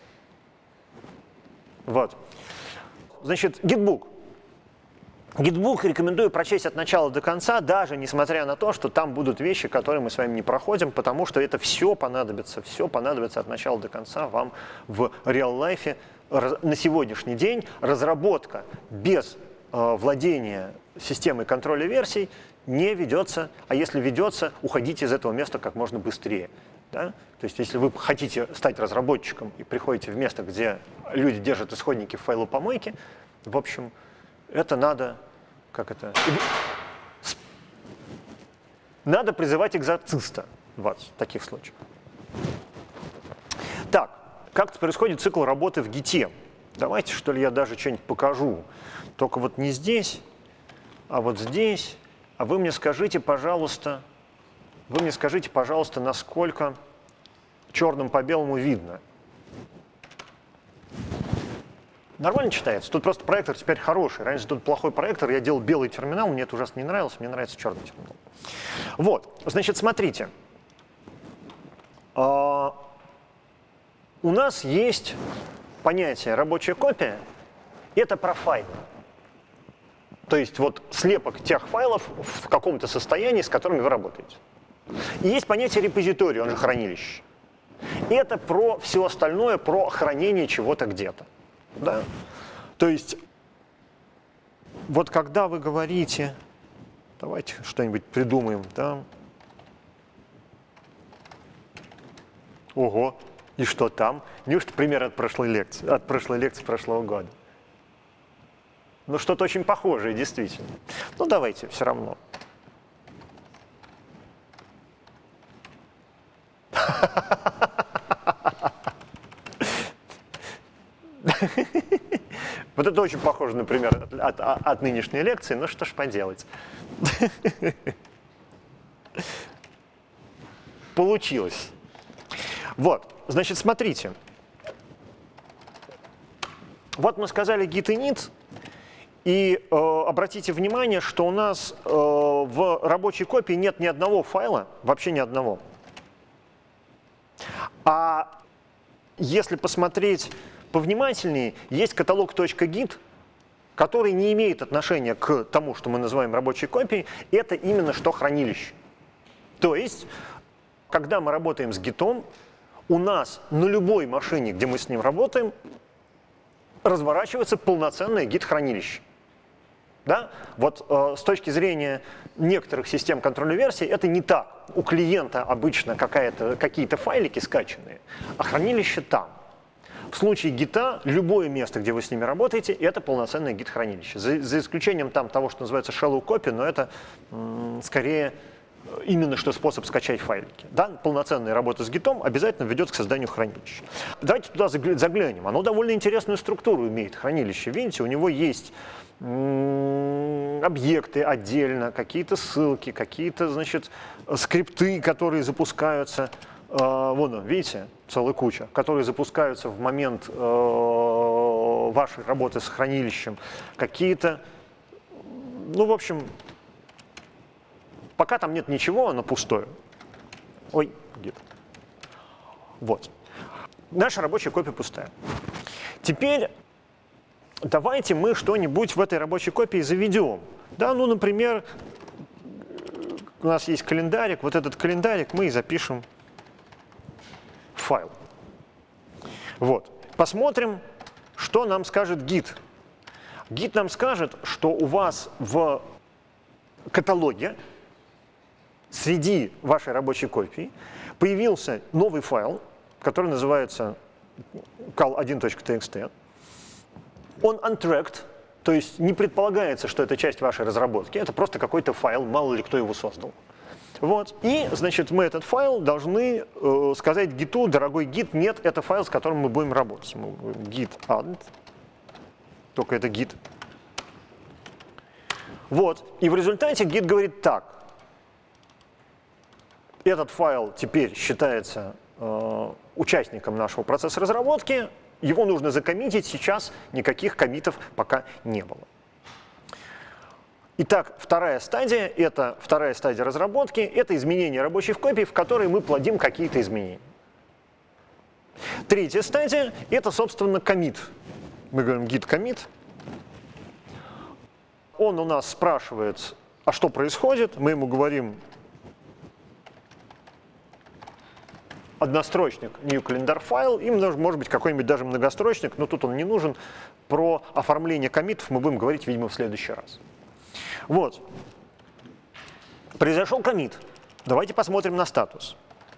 Вот. Значит, Gitbook. Gitbook рекомендую прочесть от начала до конца, даже несмотря на то, что там будут вещи, которые мы с вами не проходим, потому что это все понадобится от начала до конца вам в реал-лайфе. На сегодняшний день разработка без владения системой контроля версий не ведется, а если ведется, уходите из этого места как можно быстрее. Да? То есть если вы хотите стать разработчиком и приходите в место, где люди держат исходники в файлопомойке, в общем, это надо... Надо призывать экзорциста в таких случаях. Так, как происходит цикл работы в гите? Давайте, что ли, я даже что-нибудь покажу. Только вот не здесь, а вот здесь. А вы мне скажите, пожалуйста, насколько черным по белому видно. Нормально читается. Тут просто проектор теперь хороший. Раньше тут плохой проектор, я делал белый терминал, мне это ужасно не нравилось, мне нравится черный терминал. Вот, значит, смотрите. У нас есть понятие рабочая копия, это про файлы. То есть вот слепок тех файлов в каком-то состоянии, с которыми вы работаете. И есть понятие репозиторий, он же хранилище. Это про все остальное, про хранение чего-то где-то. Да. То есть вот когда вы говорите, давайте что-нибудь придумаем, да? Ого, и что там? Неужто пример от прошлой лекции прошлого года? Ну, что-то очень похожее, действительно. Ну, давайте все равно. Вот это очень похоже, например, от нынешней лекции, но что ж поделать. Получилось. Вот, значит, смотрите. Вот мы сказали git init, и обратите внимание, что у нас в рабочей копии нет ни одного файла, вообще ни одного. А если посмотреть повнимательнее, есть каталог.git, который не имеет отношения к тому, что мы называем рабочей копией, это именно что хранилище. То есть, когда мы работаем с гитом, у нас на любой машине, где мы с ним работаем, разворачивается полноценное гит-хранилище. Да? Вот с точки зрения некоторых систем контроля версий это не так. У клиента обычно какие-то файлики скачанные, а хранилище там. В случае гита любое место, где вы с ними работаете, это полноценное гит-хранилище. За исключением там того, что называется shallow copy, но это скорее именно что способ скачать файлики. Да? Полноценная работа с гитом обязательно ведет к созданию хранилища. Давайте туда заглянем. Оно довольно интересную структуру имеет, хранилище. Видите, у него есть объекты отдельно, какие-то ссылки, какие-то, значит, скрипты, которые запускаются, вон он, видите, целая куча, которые запускаются в момент вашей работы с хранилищем, какие-то, ну, в общем, пока там нет ничего, оно пустое. Ой, гид. Вот. Наша рабочая копия пустая. Теперь давайте мы что-нибудь в этой рабочей копии заведем. Да, ну, например, у нас есть календарик. Вот этот календарик мы и запишем в файл. Вот. Посмотрим, что нам скажет гид. Гид нам скажет, что у вас в каталоге среди вашей рабочей копии появился новый файл, который называется cal1.txt. Он untracked, то есть не предполагается, что это часть вашей разработки, это просто какой-то файл, мало ли кто его создал. Вот. И, значит, мы этот файл должны сказать гиту: дорогой гит, нет, это файл, с которым мы будем работать. Мы будем git add, только это git. Вот. И в результате гит говорит так: этот файл теперь считается участником нашего процесса разработки, его нужно закоммитить, сейчас никаких коммитов пока не было. Итак, вторая стадия разработки, это изменение рабочей копии, в которой мы плодим какие-то изменения. Третья стадия — это, собственно, коммит. Мы говорим git commit. Он у нас спрашивает, а что происходит, мы ему говорим однострочник new calendar file, и может быть какой-нибудь даже многострочник, но тут он не нужен. Про оформление коммитов мы будем говорить, видимо, в следующий раз. Вот. Произошел коммит. Давайте посмотрим на статус.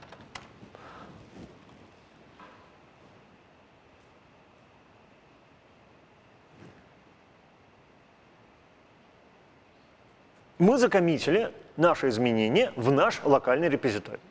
Мы закоммитили наше изменение в наш локальный репозиторий.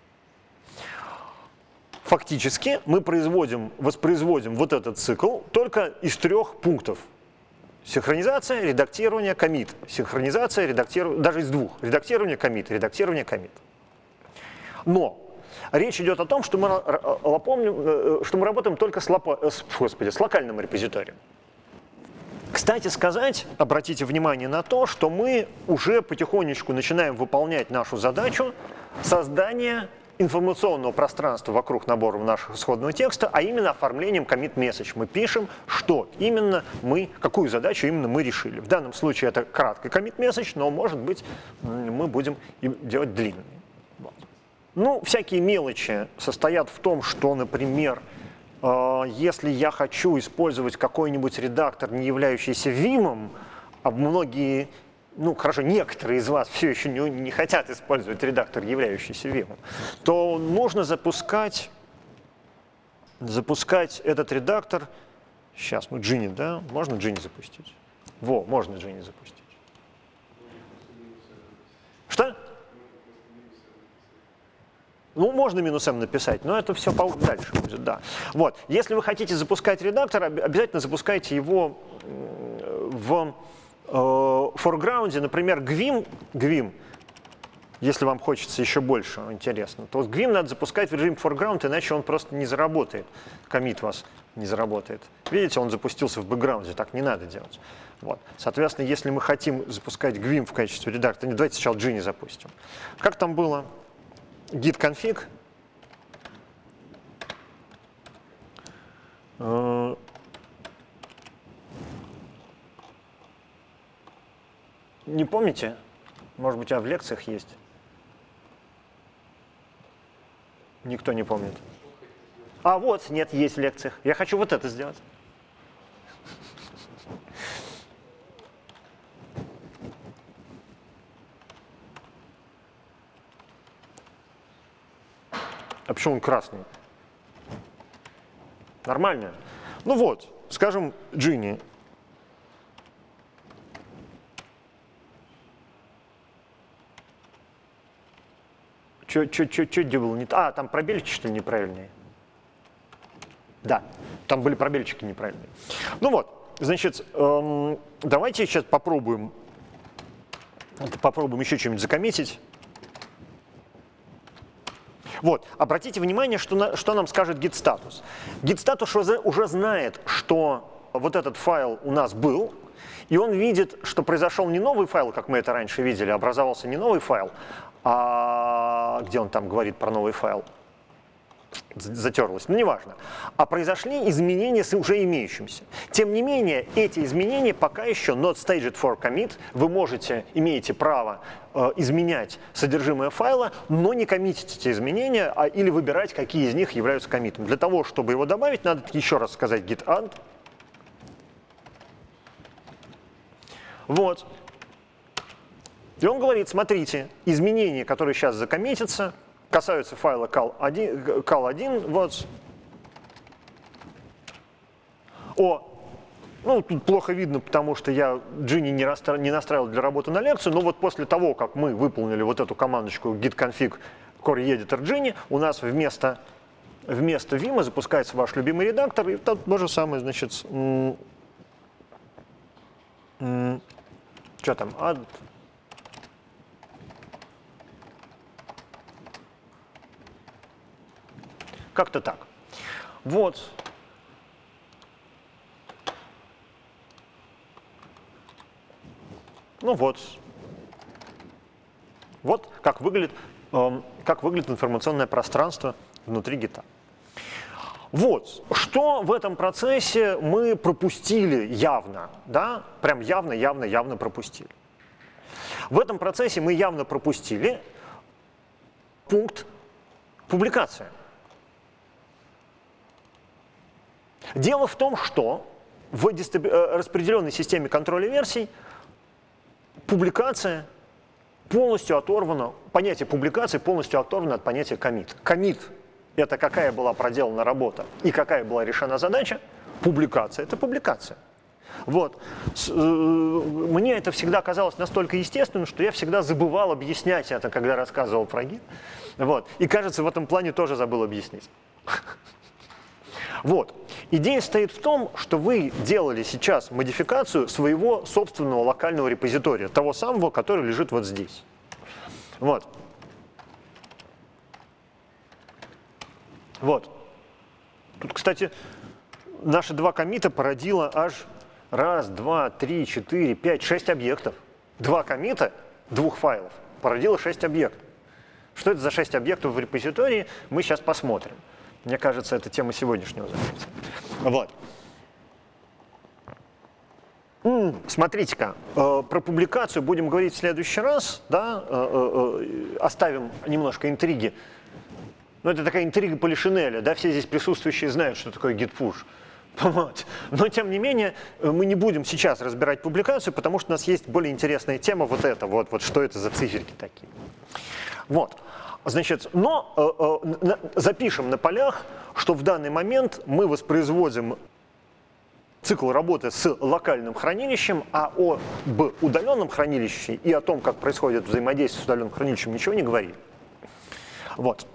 Фактически мы воспроизводим вот этот цикл только из 3 пунктов. Синхронизация, редактирование, коммит. Синхронизация, редактирование, даже из 2. Редактирование, коммит, редактирование, коммит. Но речь идет о том, что мы работаем только с локальным репозиторием. Кстати сказать, обратите внимание на то, что мы уже потихонечку начинаем выполнять нашу задачу создания информационного пространства вокруг набора нашего исходного текста, а именно оформлением commit message. Мы пишем, что именно какую задачу именно мы решили. В данном случае это краткий commit message, но, может быть, мы будем делать длинный. Вот. Ну, всякие мелочи состоят в том, что, например, если я хочу использовать какой-нибудь редактор, не являющийся Vim, а многие, ну хорошо, некоторые из вас все еще не хотят использовать редактор, являющийся Vim, то можно запускать этот редактор. Сейчас, ну Джинни, да? Можно Джинни запустить? Во, можно Джинни запустить. Что? Ну, можно -m написать, но это все дальше будет, да. Вот, если вы хотите запускать редактор, обязательно запускайте его в форграунде, например, Gwim, если вам хочется еще больше интересно, то Gwim надо запускать в режиме foreground, иначе он просто не заработает, коммит вас не заработает. Видите, он запустился в бэкграунде, так не надо делать. Вот. Соответственно, если мы хотим запускать Gwim в качестве редактора, давайте сначала Джинни запустим. Как там было? Git config. Не помните? Может быть, в лекциях есть? Никто не помнит. А вот, нет, есть в лекциях. Я хочу вот это сделать. А почему он красный? Нормально? Ну вот, скажем, Джинни. Что где было не то? А, там пробельчики, что ли, неправильные? Да, там были пробельчики неправильные. Ну вот, значит, давайте сейчас попробуем еще что-нибудь закоммитить. Вот, обратите внимание, что нам скажет git status. Git status уже знает, что вот этот файл у нас был, и он видит, что произошел не новый файл, как мы это раньше видели, образовался не новый файл, а где он там говорит про новый файл? Затерлось, ну неважно. А произошли изменения с уже имеющимся. Тем не менее, эти изменения пока еще not staged for commit. Вы имеете право изменять содержимое файла, но не коммитить эти изменения, или выбирать, какие из них являются коммитом. Для того, чтобы его добавить, надо еще раз сказать git add. Вот. И он говорит, смотрите, изменения, которые сейчас закоммитятся, касаются файла cal1, вот. Ну, тут плохо видно, потому что я Джинни не настраивал для работы на лекцию, но вот после того, как мы выполнили вот эту командочку git config core editor Джинни, у нас вместо Vim запускается ваш любимый редактор, и тут то же самое, значит, что там, add. Как-то так. Вот. Ну вот. Вот как выглядит информационное пространство внутри гита. Вот. Что в этом процессе мы пропустили явно, да? Прям явно пропустили. В этом процессе мы явно пропустили пункт публикация. Дело в том, что в распределенной системе контроля версий публикация полностью оторвана, понятие публикации полностью оторвано от понятия commit. Commit – это какая была проделана работа и какая была решена задача. Публикация – это публикация. Вот. Мне это всегда казалось настолько естественным, что я всегда забывал объяснять это, когда рассказывал про Git. Вот. И, кажется, в этом плане тоже забыл объяснить. Вот. Идея стоит в том, что вы делали сейчас модификацию своего собственного локального репозитория, того самого, который лежит вот здесь. Вот. Вот. Тут, кстати, наши два коммита породило аж 1, 2, 3, 4, 5, 6 объектов. Два коммита двух файлов породило 6 объектов. Что это за 6 объектов в репозитории, мы сейчас посмотрим. Мне кажется, это тема сегодняшнего занятия. Вот. Смотрите-ка, про публикацию будем говорить в следующий раз. Да? Оставим немножко интриги. Ну, это такая интрига Полишинеля. Да? Все здесь присутствующие знают, что такое git push. Вот. Но, тем не менее, мы не будем сейчас разбирать публикацию, потому что у нас есть более интересная тема, вот это, вот что это за циферки такие. Вот. Значит, но запишем на полях, что в данный момент мы воспроизводим цикл работы с локальным хранилищем, а об удаленном хранилище и о том, как происходит взаимодействие с удаленным хранилищем, ничего не говорили. Вот.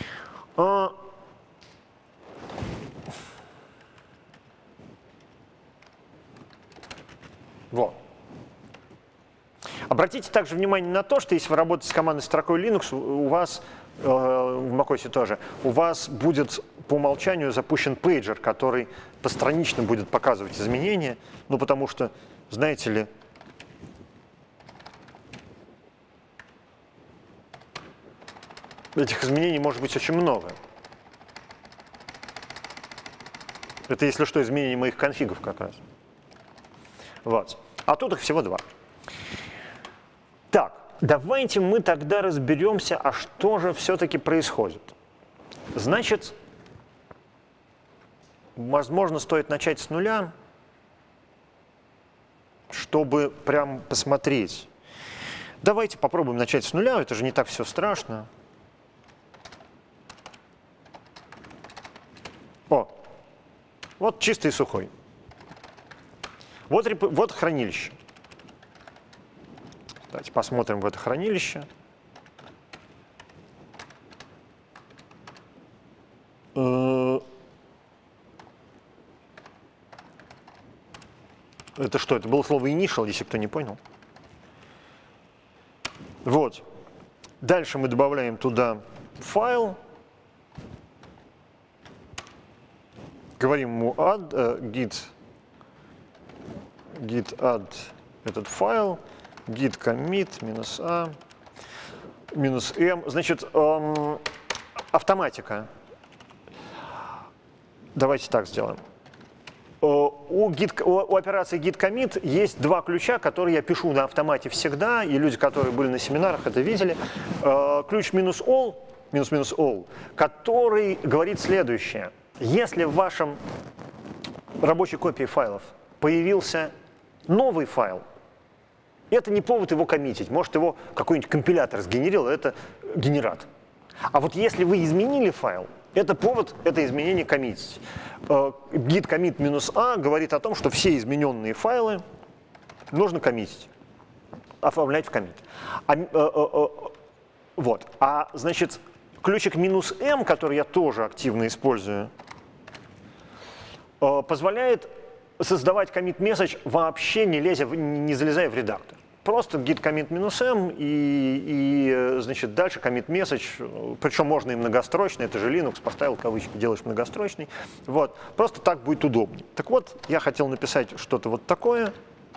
Вот. Обратите также внимание на то, что если вы работаете с командной строкой Linux, у вас, в macOS тоже, у вас будет по умолчанию запущен пейджер, который постранично будет показывать изменения, ну потому что, знаете ли, этих изменений может быть очень много. Это, если что, изменения моих конфигов как раз. Вот. А тут их всего 2. Так, давайте мы тогда разберемся, а что же все-таки происходит. Значит, возможно, стоит начать с нуля, чтобы прям посмотреть. Давайте попробуем начать с нуля, это же не так все страшно. О, вот чистый и сухой. Вот хранилище. Давайте посмотрим в это хранилище. Это что? Это было слово initial, если кто не понял. Вот. Дальше мы добавляем туда файл. Говорим ему add, git add этот файл, git commit -a, -m. Значит, автоматика. Давайте так сделаем. У операции git commit есть 2 ключа, которые я пишу на автомате всегда, и люди, которые были на семинарах, это видели. Ключ -all, который говорит следующее. Если в вашем рабочей копии файлов появился новый файл, это не повод его коммитить. Может, его какой-нибудь компилятор сгенерил, это генерат. А вот если вы изменили файл, это повод это изменение коммитить. Git commit -a говорит о том, что все измененные файлы нужно коммитить, оформлять в коммит. Вот. А значит, ключик -m, который я тоже активно использую, позволяет создавать commit message вообще не залезая в редактор. Просто git commit -m и значит, дальше commit message, причем можно и многострочный, это же Linux, поставил кавычки, делаешь многострочный. Вот. Просто так будет удобнее. Так вот, я хотел написать что-то вот такое.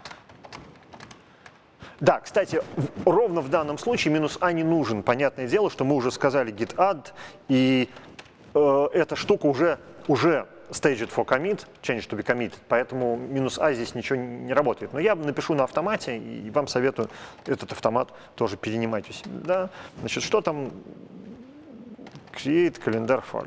Да, кстати, ровно в данном случае -a не нужен. Понятное дело, что мы уже сказали git add, и эта штука уже staged for commit, change to be committed, поэтому -a здесь ничего не работает. Но я напишу на автомате, и вам советую этот автомат тоже перенимать у себя. Да? Значит, что там? Create calendar file.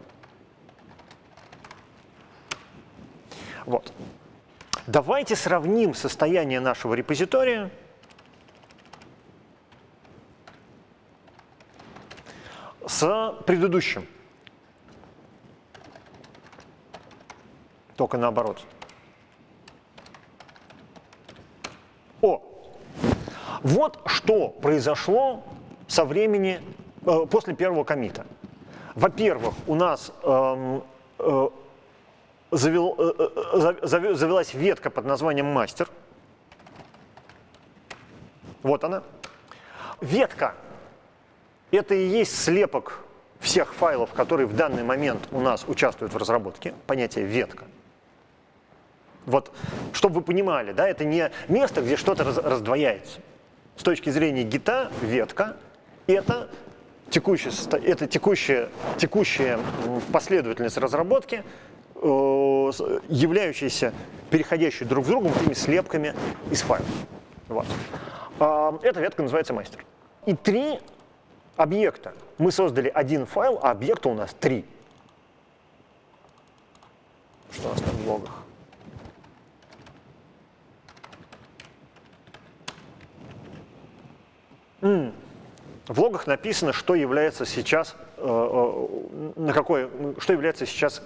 Вот. Давайте сравним состояние нашего репозитория с предыдущим. Только наоборот. Вот что произошло со времени, после первого коммита. Во-первых, у нас завелась ветка под названием мастер. Вот она. Ветка — это и есть слепок всех файлов, которые в данный момент у нас участвуют в разработке. Понятие ветка. Вот, чтобы вы понимали, да, это не место, где что-то раздвояется. С точки зрения гита, ветка — это текущая последовательность разработки, являющаяся переходящей друг в друга этими слепками из файлов. Вот. Эта ветка называется мастер. И 3 объекта. Мы создали 1 файл, а объекта у нас 3. Что у нас там в логах? В логах написано, что является сейчас, что является сейчас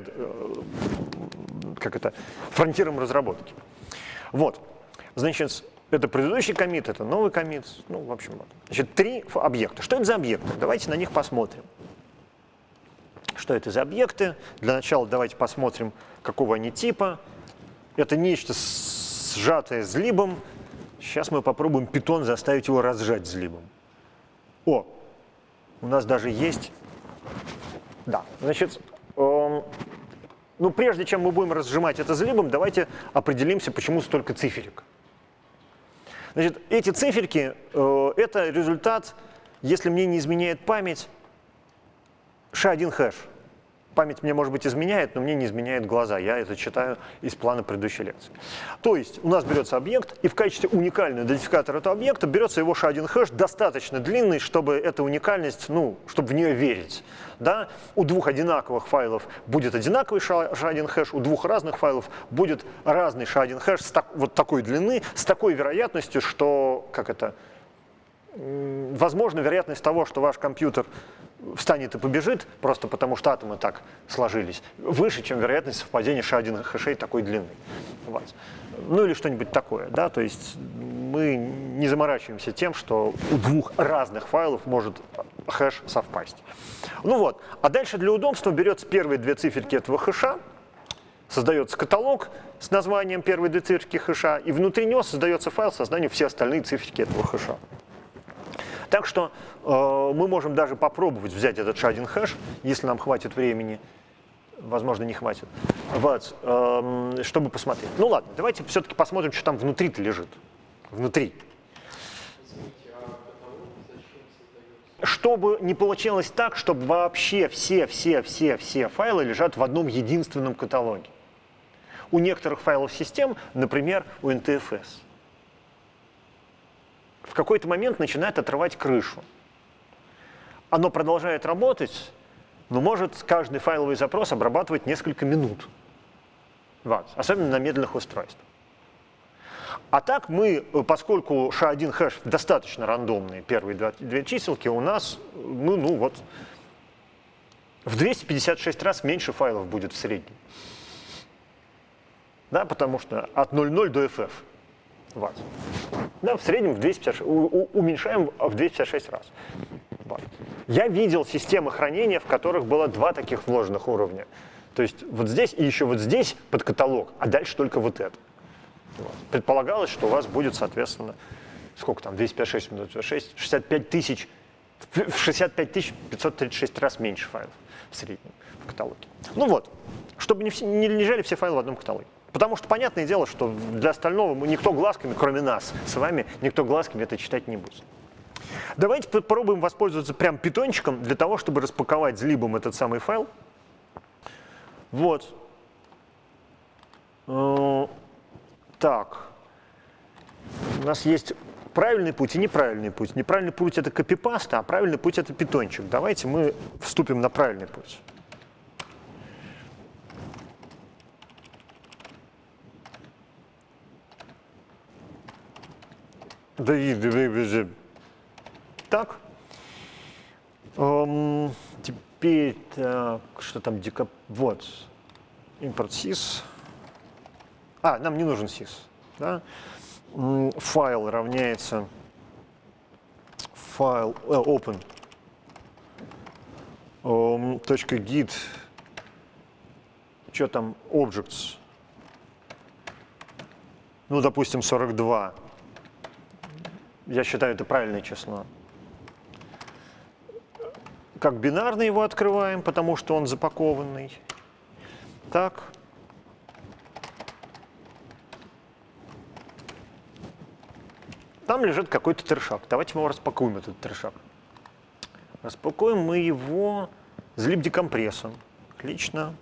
фронтиром разработки. Вот. Значит, это предыдущий коммит, это новый коммит. Ну, в общем, вот. Значит, 3 объекта. Что это за объекты? Давайте на них посмотрим. Что это за объекты? Для начала давайте посмотрим, какого они типа. Это нечто сжатое с либом. Сейчас мы попробуем Python заставить его разжать с либом. О, у нас даже есть... Да, значит, ну, прежде чем мы будем разжимать это с либом, давайте определимся, почему столько циферек. Значит, эти циферки — это результат, если мне не изменяет память, SHA-1 хэш. Память мне, может быть, изменяет, но мне не изменяет глаза. Я это читаю из плана предыдущей лекции. То есть у нас берется объект, и в качестве уникального идентификатора этого объекта берется его SHA-1 хэш, достаточно длинный, чтобы эта уникальность, ну, чтобы в нее верить. Да? У 2 одинаковых файлов будет одинаковый SHA-1 хэш, у 2 разных файлов будет разный SHA-1 хэш вот такой длины, с такой вероятностью, что, возможно, вероятность того, что ваш компьютер встанет и побежит, просто потому что атомы так сложились, выше, чем вероятность совпадения SHA-1 хэшей такой длины. Вот. Ну или что-нибудь такое. Да? То есть мы не заморачиваемся тем, что у 2 разных файлов может хэш совпасть. Ну вот. А дальше для удобства берется первые 2 циферки этого хэша, создается каталог с названием первые 2 циферки хэша, и внутри него создается файл с созданием все остальные циферки этого хэша. Так что мы можем даже попробовать взять этот SHA-1 хэш, если нам хватит времени, возможно, не хватит, вот, чтобы посмотреть. Ну ладно, давайте все-таки посмотрим, что там внутри-то лежит. Внутри. Чтобы не получилось так, чтобы вообще все файлы лежат в одном единственном каталоге. У некоторых файлов систем, например, у NTFS, в какой-то момент начинает отрывать крышу. Оно продолжает работать, но может каждый файловый запрос обрабатывать несколько минут. Вот. Особенно на медленных устройствах. А так мы, поскольку SHA-1 хэш достаточно рандомные, первые 2 чиселки, у нас в 256 раз меньше файлов будет в среднем. Да, потому что от 0,0 до FF. Вот. Да, в среднем в 256, уменьшаем в 256 раз. Вот. Я видел системы хранения, в которых было 2 таких вложенных уровня. То есть вот здесь и еще вот здесь под каталог, а дальше только вот это. Вот. Предполагалось, что у вас будет, соответственно, сколько там, 256 минут, 65 тысяч, в 65 536 раз меньше файлов в среднем в каталоге. Ну вот, чтобы не лежали все файлы в одном каталоге. Потому что понятное дело, что для остального никто глазками, кроме нас с вами, никто глазками это читать не будет. Давайте попробуем воспользоваться прям питончиком для того, чтобы распаковать с либом этот самый файл. Вот. Так. У нас есть правильный путь и неправильный путь. Неправильный путь — это копипаста, а правильный путь — это питончик. Давайте мы вступим на правильный путь. Так. Теперь, так, что там, вот, импорт sys. Нам не нужен sys. Да? Файл равняется файл open .git, что там, objects, ну, допустим, 42. Я считаю, это правильное число. Как бинарный его открываем, потому что он запакованный. Так. Там лежит какой-то трешак. Давайте мы его распакуем, этот трешак. Распакуем мы его с lib-декомпрессом. Отлично.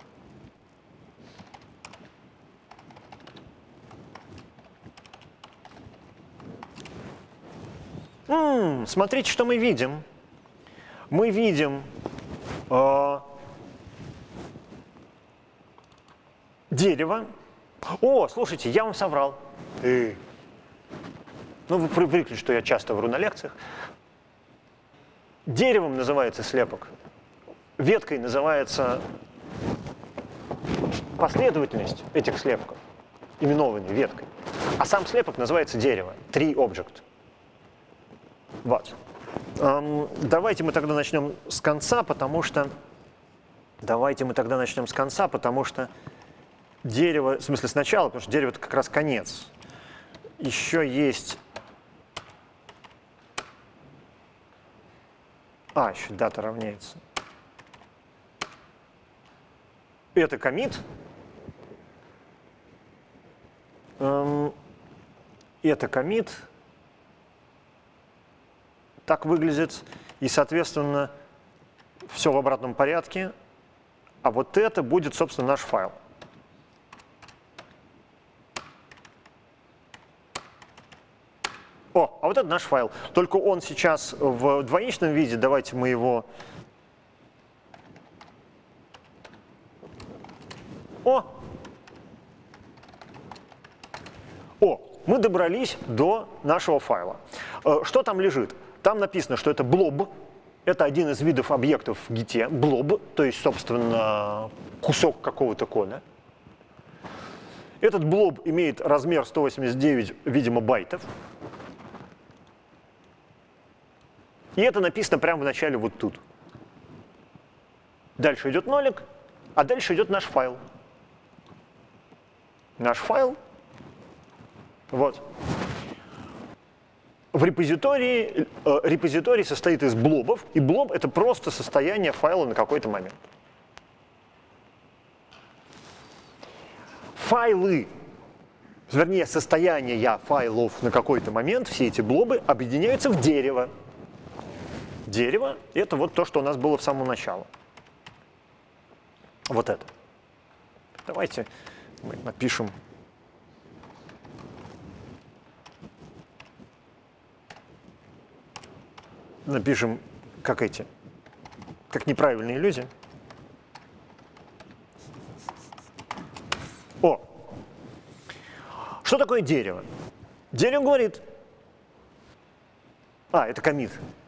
Смотрите, что мы видим. Мы видим дерево. О, слушайте, я вам соврал. Ну, вы привыкли, что я часто вру на лекциях. Деревом называется слепок, веткой называется последовательность этих слепков, именованной веткой. А сам слепок называется дерево, tree object. Вот. Давайте мы тогда начнем с конца, потому что дерево, в смысле сначала, потому что дерево это как раз конец. Еще есть... еще дата равняется. Это commit. Это commit. Так выглядит. И, соответственно, все в обратном порядке. А вот это будет, собственно, наш файл. А вот это наш файл. Только он сейчас в двоичном виде. Давайте мы его... Мы добрались до нашего файла. Что там лежит? Там написано, что это blob. Это один из видов объектов в Git. Blob, то есть, собственно, кусок какого-то кода. Этот blob имеет размер 189, видимо, байтов. И это написано прямо в начале вот тут. Дальше идет нолик, а дальше идет наш файл. Наш файл. Вот. В репозитории, репозиторий состоит из блобов, и блоб — это просто состояние файла на какой-то момент. Файлы, вернее, состояния файлов на какой-то момент, все эти блобы объединяются в дерево. Дерево — это вот то, что у нас было в самом начале. Вот это. Давайте мы напишем. Напишем, как неправильные люди. Что такое дерево? Дерево говорит... это commit.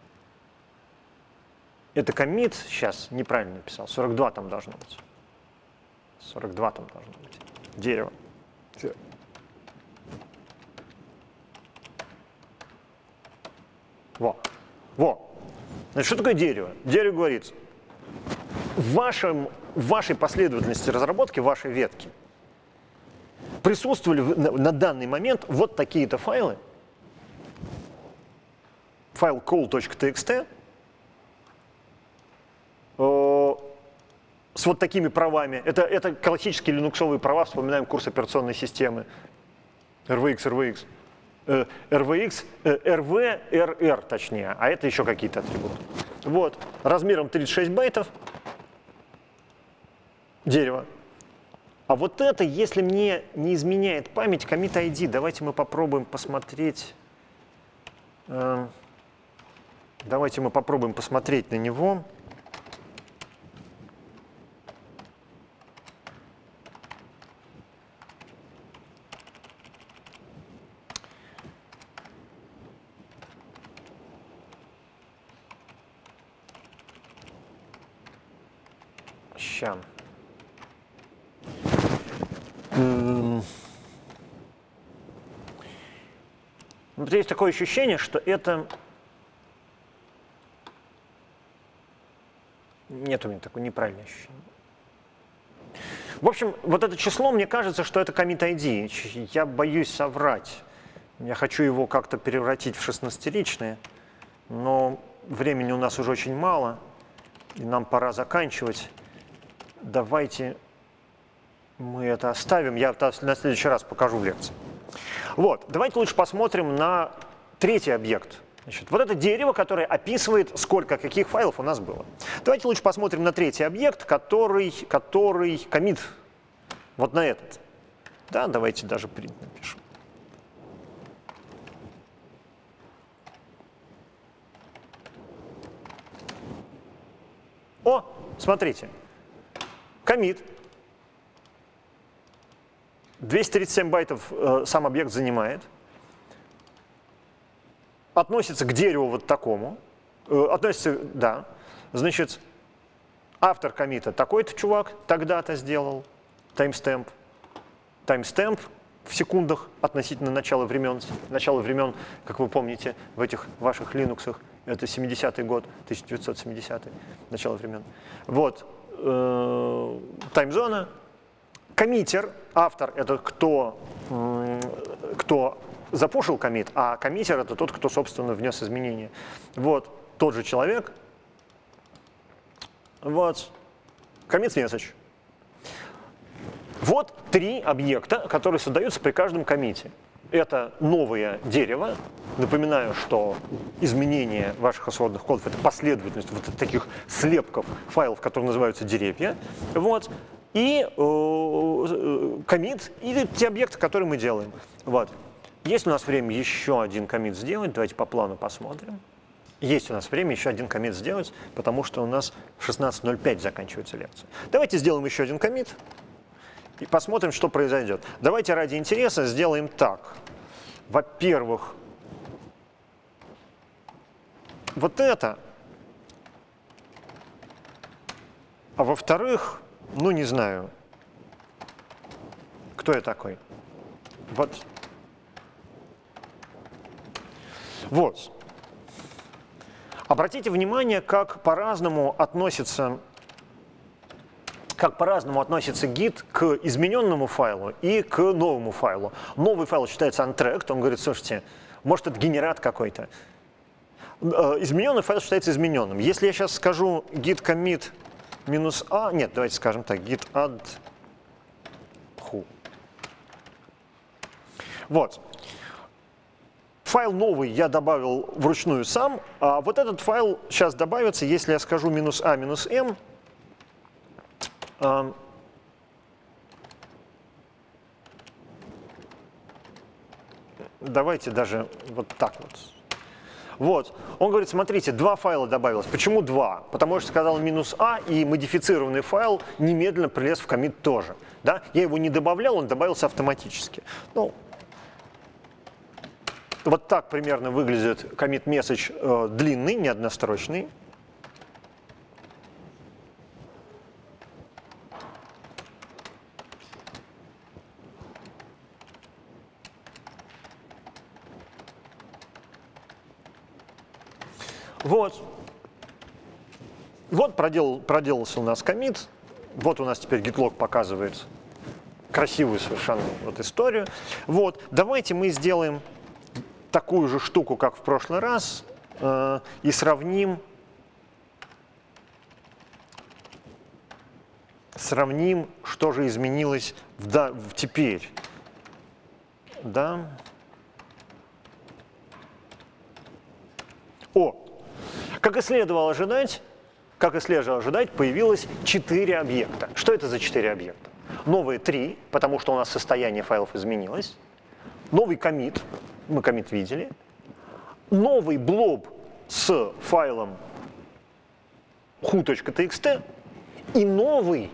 Это commit, сейчас неправильно написал, 42 там должно быть. 42 там должно быть. Дерево. Значит, что такое дерево? Дерево говорит, в вашей последовательности разработки, в вашей ветке присутствовали на данный момент вот такие-то файлы. Файл call.txt с вот такими правами. Это классические линуксовые права, вспоминаем курс операционной системы. RVX, RV, RR точнее, а это еще какие-то атрибуты. Вот, размером 36 байтов, дерево. А вот это, если мне не изменяет память, commit ID, давайте мы попробуем посмотреть. Давайте мы попробуем посмотреть на него. Сейчас. Вот есть такое ощущение, что это... Нет у меня такого неправильного ощущения. В общем, вот это число, мне кажется, что это commit ID. Я боюсь соврать. Я хочу его как-то превратить в 16-ричное, но времени у нас уже очень мало, и нам пора заканчивать. Давайте мы это оставим. Я на следующий раз покажу в лекции. Вот, давайте лучше посмотрим на третий объект. Значит, вот это дерево, которое описывает, сколько каких файлов у нас было. Давайте лучше посмотрим на третий объект, который commit вот на этот. Да, давайте даже print напишем. Смотрите. Commit. 237 байтов сам объект занимает. Относится к дереву вот такому. Относится, да. Значит, автор коммита такой-то чувак тогда-то сделал, таймстемп. Таймстемп в секундах относительно начала времен. Начало времен, как вы помните, в этих ваших Linux, это 70-й год, 1970-й, начало времен. Вот, таймзона. Коммитер, автор — это кто запушил коммит, а коммитер — это тот, кто, собственно, внес изменения. Вот, тот же человек. Вот, commit message. Вот 3 объекта, которые создаются при каждом коммите. Это новое дерево. Напоминаю, что изменение ваших исходных кодов — это последовательность вот таких слепков файлов, которые называются деревья. Вот. И коммит, и те объекты, которые мы делаем. Вот. Есть у нас время еще один коммит сделать. Давайте по плану посмотрим. Есть у нас время еще один коммит сделать, потому что у нас в 16:05 заканчивается лекция. Давайте сделаем еще один коммит и посмотрим, что произойдет. Давайте ради интереса сделаем так. Во-первых, вот это. А во-вторых, ну не знаю, кто я такой. Вот. Вот. Обратите внимание, как по-разному относится гид к измененному файлу и к новому файлу. Новый файл считается untracked, он говорит, слушайте, может это генерат какой-то. Измененный файл считается измененным. Если я сейчас скажу git commit -a, нет, давайте скажем так, git add who. Вот. Файл новый я добавил вручную сам, а вот этот файл сейчас добавится, если я скажу -a -m. Давайте даже вот так вот. Вот. Он говорит, смотрите, 2 файла добавилось. Почему 2? Потому что сказал -a, и модифицированный файл немедленно прилез в коммит тоже. Да? Я его не добавлял, он добавился автоматически. Ну, вот так примерно выглядит commit message длинный, не однострочный. Вот. Вот проделался у нас коммит. Вот у нас теперь git-log показывает красивую совершенно вот историю. Вот. Давайте мы сделаем такую же штуку, как в прошлый раз, и сравним, что же изменилось теперь. Да. Как и следовало ожидать, появилось 4 объекта. Что это за 4 объекта? Новые 3, потому что у нас состояние файлов изменилось. Новый коммит, мы коммит видели. Новый блоб с файлом who.txt и новый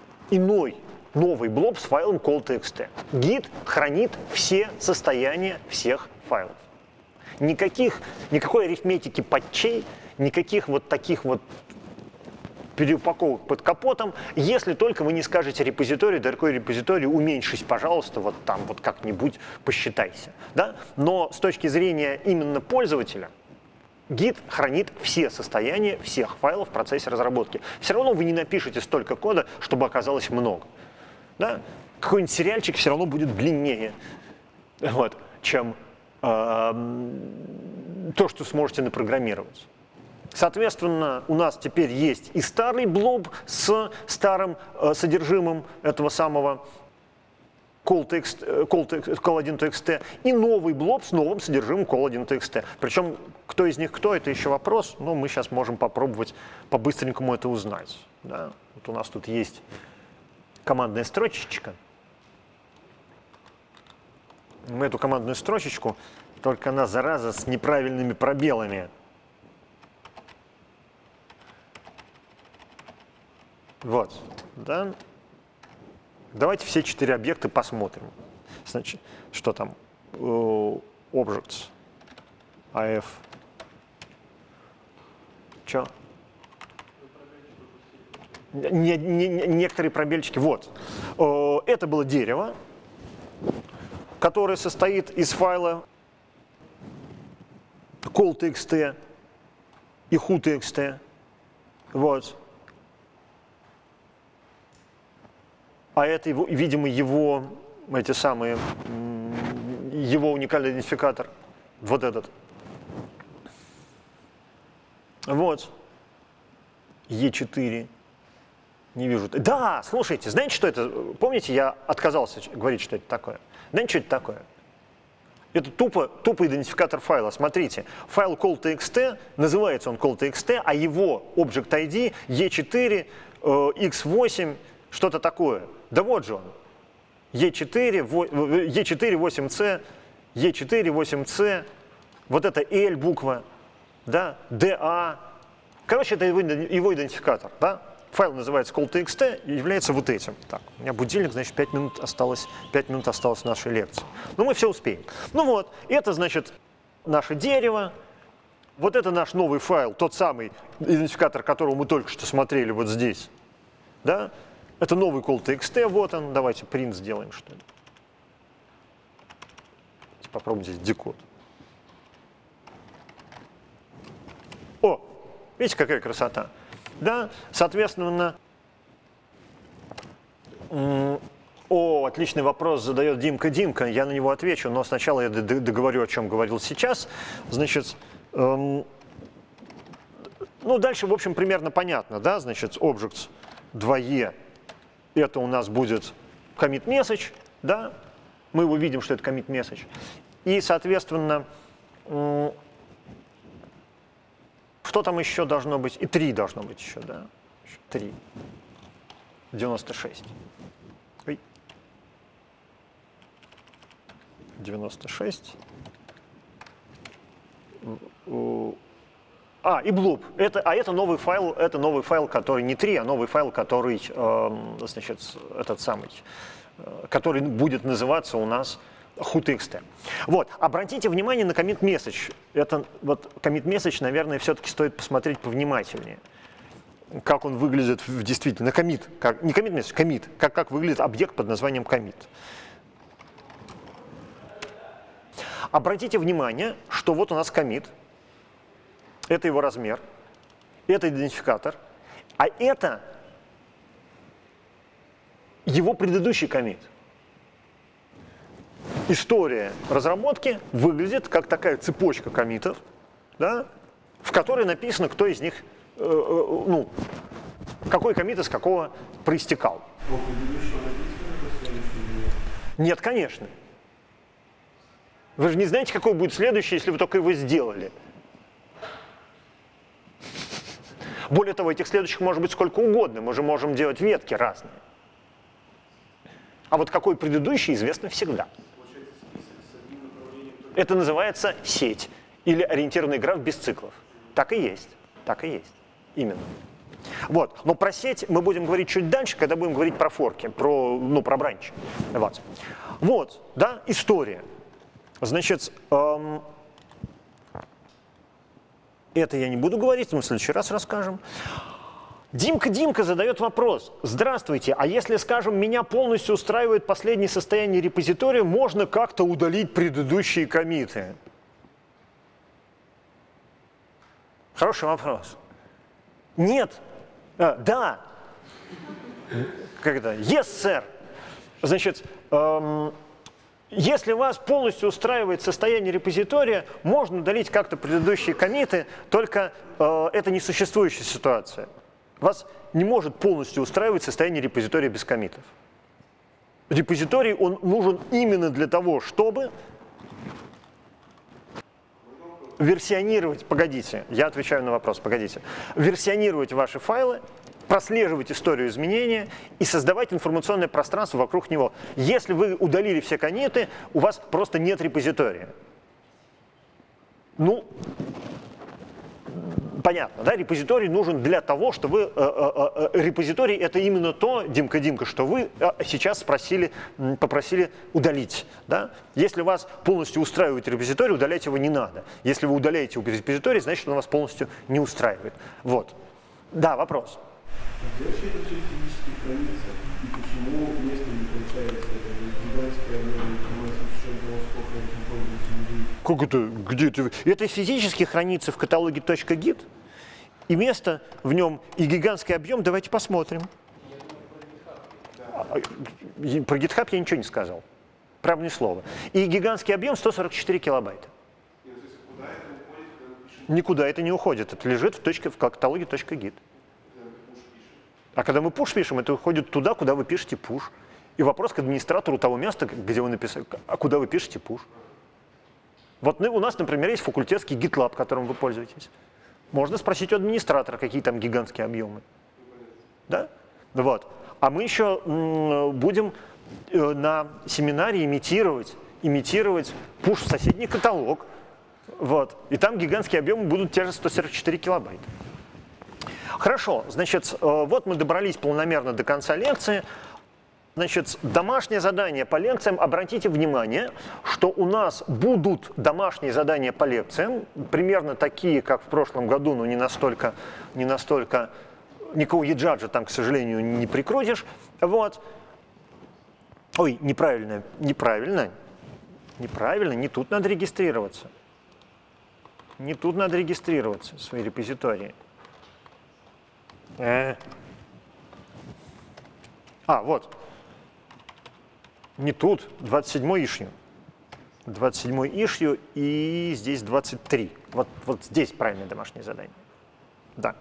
блоб с файлом call.txt. Git хранит все состояния всех файлов. Никакой арифметики патчей, никаких вот таких вот переупаковок под капотом, если только вы не скажете репозиторию, дорогой репозиторий, уменьшись, пожалуйста, вот там вот как-нибудь посчитайся. Да? Но с точки зрения именно пользователя, Git хранит все состояния всех файлов в процессе разработки. Все равно вы не напишете столько кода, чтобы оказалось много. Да? Какой-нибудь сериальчик все равно будет длиннее, вот, чем то, что сможете напрограммировать. Соответственно, у нас теперь есть и старый блоб с старым содержимым этого самого call1.txt, и новый блоб с новым содержимым call1.txt. Причем, кто из них кто, это еще вопрос, но мы сейчас можем попробовать по-быстренькому это узнать. Да? Вот у нас тут есть командная строчечка. Мы эту командную строчечку, только она, зараза, с неправильными пробелами. Вот, да. Давайте все 4 объекта посмотрим. Значит, что там? Objects, AF, Че? Некоторые пробельчики. Вот. Это было дерево, которое состоит из файла call.txt и who.txt. Вот. А это, видимо, его уникальный идентификатор. Вот этот. Вот. E4. Не вижу. Да, слушайте, знаете, что это? Помните, я отказался говорить, что это такое? Знаете, что это такое? Это тупо идентификатор файла. Смотрите, файл call.txt, называется он call.txt, а его object ID E4, X8, что-то такое. Да вот же он. E4, 8C, E4, 8C, вот это L буква, да, DA. Короче, это его идентификатор, да? Файл называется call.txt и является вот этим. Так, у меня будильник, значит, 5 минут осталось в нашей лекции. Но мы все успеем. Ну вот, это, значит, наше дерево. Вот это наш новый файл, тот самый идентификатор, которого мы только что смотрели вот здесь. Да? Это новый call.txt, вот он. Давайте print сделаем, что ли. Попробуем здесь декод. О, видите, какая красота. Да, соответственно, отличный вопрос задает Димка. Я на него отвечу, но сначала я договорю, о чем говорил сейчас. Значит, ну, дальше, в общем, примерно понятно, да, значит, objects 2e, это у нас будет commit message, да, мы увидим, что это commit message. И, соответственно, что там еще должно быть? И 3 должно быть еще, да? 3. 96. Ой. 96. И блуп. Это новый файл, который не 3, а новый файл, который, значит, этот самый, который будет называться у нас who.txt. Вот. Обратите внимание на commit message. Это вот commit message, наверное, все-таки стоит посмотреть повнимательнее. Как он выглядит действительно. Commit. Не commit message, commit. Как выглядит объект под названием commit. Обратите внимание, что вот у нас commit. Это его размер. Это идентификатор. А это его предыдущий commit. История разработки выглядит как такая цепочка коммитов, да, в которой написано, кто из них, ну, какой коммит из какого проистекал. Нет, конечно. Вы же не знаете, какой будет следующий, если вы только его сделали. Более того, этих следующих может быть сколько угодно. Мы же можем делать ветки разные. А вот какой предыдущий, известно всегда. Это называется сеть или ориентированный граф без циклов. Так и есть. Так и есть. Именно. Вот. Но про сеть мы будем говорить чуть дальше, когда будем говорить про форки, про бранчи. Вот, да, история. Значит, это я не буду говорить, мы в следующий раз расскажем. Димка задает вопрос. Здравствуйте, а если, скажем, меня полностью устраивает последнее состояние репозитория, можно как-то удалить предыдущие коммиты? Хороший вопрос. Нет. Да. Как это? Yes, sir. Значит, если вас полностью устраивает состояние репозитория, можно удалить как-то предыдущие коммиты, только это несуществующая ситуация. Вас не может полностью устраивать состояние репозитория без коммитов. Репозиторий, он нужен именно для того, чтобы версионировать, погодите, я отвечаю на вопрос, погодите, версионировать ваши файлы, прослеживать историю изменения и создавать информационное пространство вокруг него. Если вы удалили все коммиты, у вас просто нет репозитория. Ну, понятно, да, репозиторий нужен для того, что вы... репозиторий — это именно то, Димка, что вы сейчас попросили удалить. Да? Если вас полностью устраивает репозиторий, удалять его не надо. Если вы удаляете репозиторий, значит, он вас полностью не устраивает. Вот. Да, вопрос. Где вообще это все физически хранится? И почему место не получается? Это гигантское, как это? Где это? Это физически хранится в каталоге .git, и место в нем, и гигантский объем. Давайте посмотрим. Про GitHub я ничего не сказал. Правда, ни слова. И гигантский объем 144 килобайта. Никуда это не уходит. Это лежит в каталоге .git. А когда мы push пишем, это уходит туда, куда вы пишете push. И вопрос к администратору того места, где вы написали, а куда вы пишете push. Вот у нас, например, есть факультетский GitLab, которым вы пользуетесь. Можно спросить у администратора, какие там гигантские объемы. Да? Вот. А мы еще будем на семинаре имитировать push в соседний каталог. Вот. И там гигантские объемы будут те же 144 килобайта. Хорошо, значит, вот мы добрались планомерно до конца лекции. Значит, домашнее задание по лекциям. Обратите внимание, что у нас будут домашние задания по лекциям, примерно такие, как в прошлом году, но не настолько, никакого еджаджа там, к сожалению, не прикрутишь. Вот. Ой, неправильно, не тут надо регистрироваться. Не тут надо регистрироваться в своей репозитории. Вот. Не тут, 27-й issue. 27-й issue и здесь 23. Вот здесь правильное домашнее задание. Да.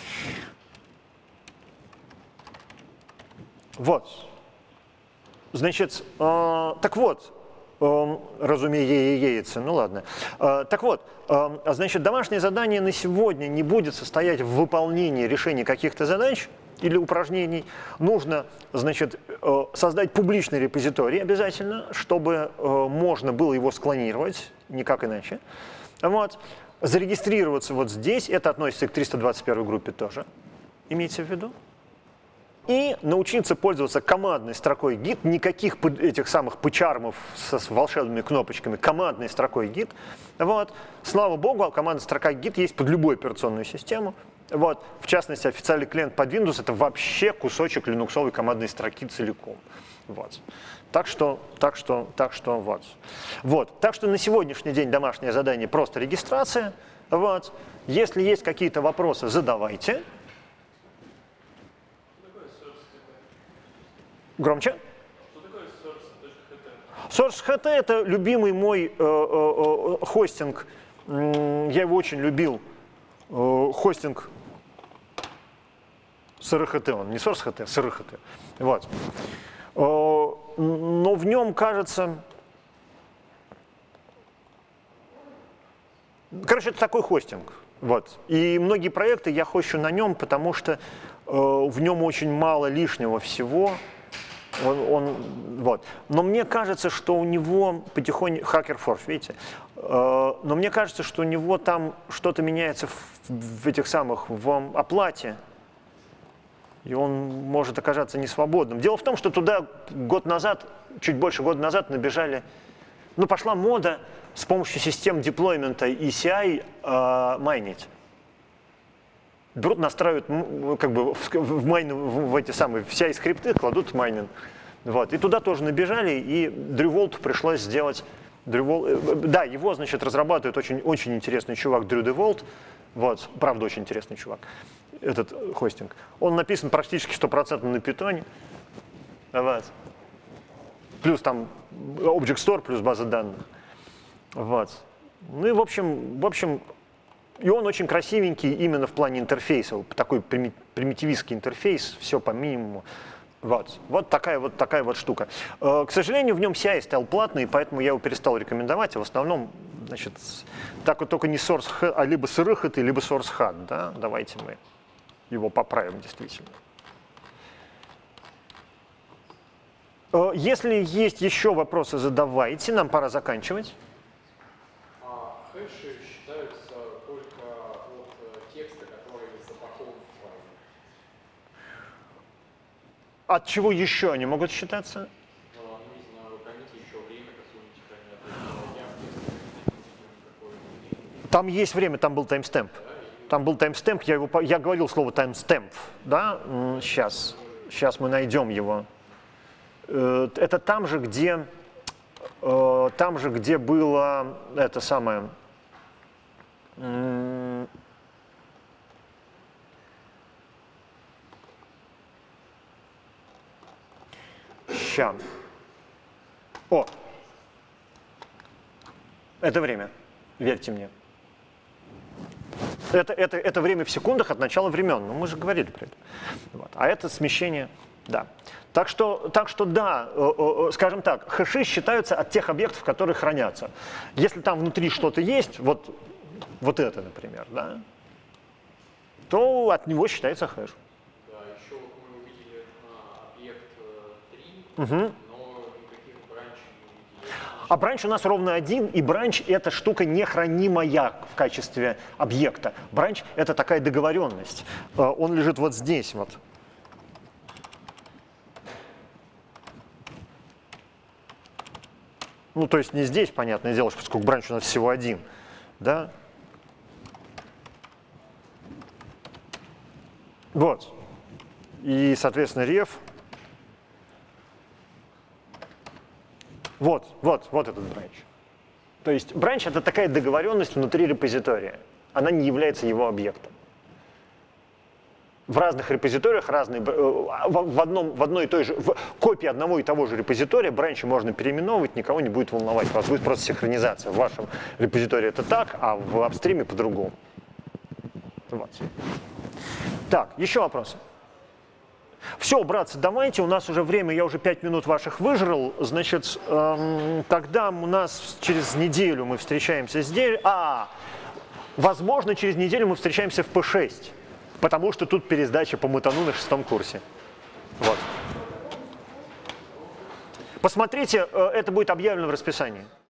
Вот. Значит, так вот, разумеется, ну ладно. Так вот, значит, домашнее задание на сегодня не будет состоять в выполнении решения каких-то задач или упражнений. Нужно, значит, создать публичный репозиторий обязательно, чтобы можно было его склонировать, никак иначе. Вот. Зарегистрироваться вот здесь, это относится и к 321 группе тоже, имейте в виду. И научиться пользоваться командной строкой Git, никаких этих самых пычармов с волшебными кнопочками, командной строкой Git. Вот. Слава богу, командная строка Git есть под любую операционную систему. Вот. В частности, официальный клиент под Windows — это вообще кусочек линуксовой командной строки целиком. Вот. Так что вот. Вот. Так что на сегодняшний день домашнее задание просто регистрация. Вот. Если есть какие-то вопросы, задавайте. Громче. Что такое source.ht? Source.ht — это любимый мой хостинг. Я его очень любил. Хостинг SRHT, он не Source.ht, SRHT. Вот. Но в нем, кажется... Короче, это такой хостинг. Вот. И многие проекты я хощу на нем, потому что в нем очень мало лишнего всего. Вот. Но мне кажется, что у него потихоньку... HackerForce, видите? Но мне кажется, что у него там что-то меняется в этих самых, в оплате. И он может оказаться несвободным. Дело в том, что туда год назад, чуть больше года назад набежали... Ну, пошла мода с помощью систем деплоймента и CI майнить. Берут, настраивают как бы в эти самые CI-скрипты, кладут майнинг. Вот. И туда тоже набежали, и Drew Volt пришлось сделать... Да, его, значит, разрабатывает очень интересный чувак Drew DeWalt. Вот, правда, очень интересный чувак, этот хостинг. Он написан практически 100% на питоне. Вот. Плюс там Object Store, плюс база данных. Вот. Ну и в общем, и он очень красивенький именно в плане интерфейса. Такой примитивистский интерфейс, все по минимуму. Вот такая вот штука. К сожалению, в нем CI стал платный, поэтому я его перестал рекомендовать. И в основном, значит, так вот только не Source, а либо SRHT, либо SourceHat. Да? Давайте мы его поправим действительно. Если есть еще вопросы, задавайте. Нам пора заканчивать. Хэши считаются только от текста От чего еще они могут считаться? Там есть время, там был таймстемп. Там был таймстемп, я говорил слово таймстемп, да? Сейчас мы найдем его. Это там же, где было это самое. Сейчас. О! Это время, верьте мне. Это время в секундах от начала времен. Ну, мы же говорили про это. Вот. А это смещение, да. Так что да, скажем так, хэши считаются от тех объектов, которые хранятся. Если там внутри что-то есть, вот это, например, да, то от него считается хэш. Да, еще вот мы увидели объект 3, Угу. но никаких бранчей не увидели. А бранч у нас ровно один, и бранч — это штука нехранимая в качестве объекта. Бранч — это такая договоренность. Он лежит вот здесь вот. Ну, то есть не здесь, понятное дело, поскольку бранч у нас всего один, да? Вот. И, соответственно, реф. Вот этот бранч. То есть бранч — это такая договоренность внутри репозитория. Она не является его объектом. В разных репозиториях разные, в одной и той же, в копии одного и того же репозитория бранчи можно переименовывать, никого не будет волновать. У вас будет просто синхронизация. В вашем репозитории это так, а в апстриме по-другому. Вот. Так, еще вопросы? Все, братцы, давайте, у нас уже время, я уже 5 минут ваших выжрал, значит, тогда у нас через неделю мы встречаемся здесь, возможно, через неделю мы встречаемся в P6, потому что тут пересдача по Мутану на 6-м курсе. Вот. Посмотрите, это будет объявлено в расписании.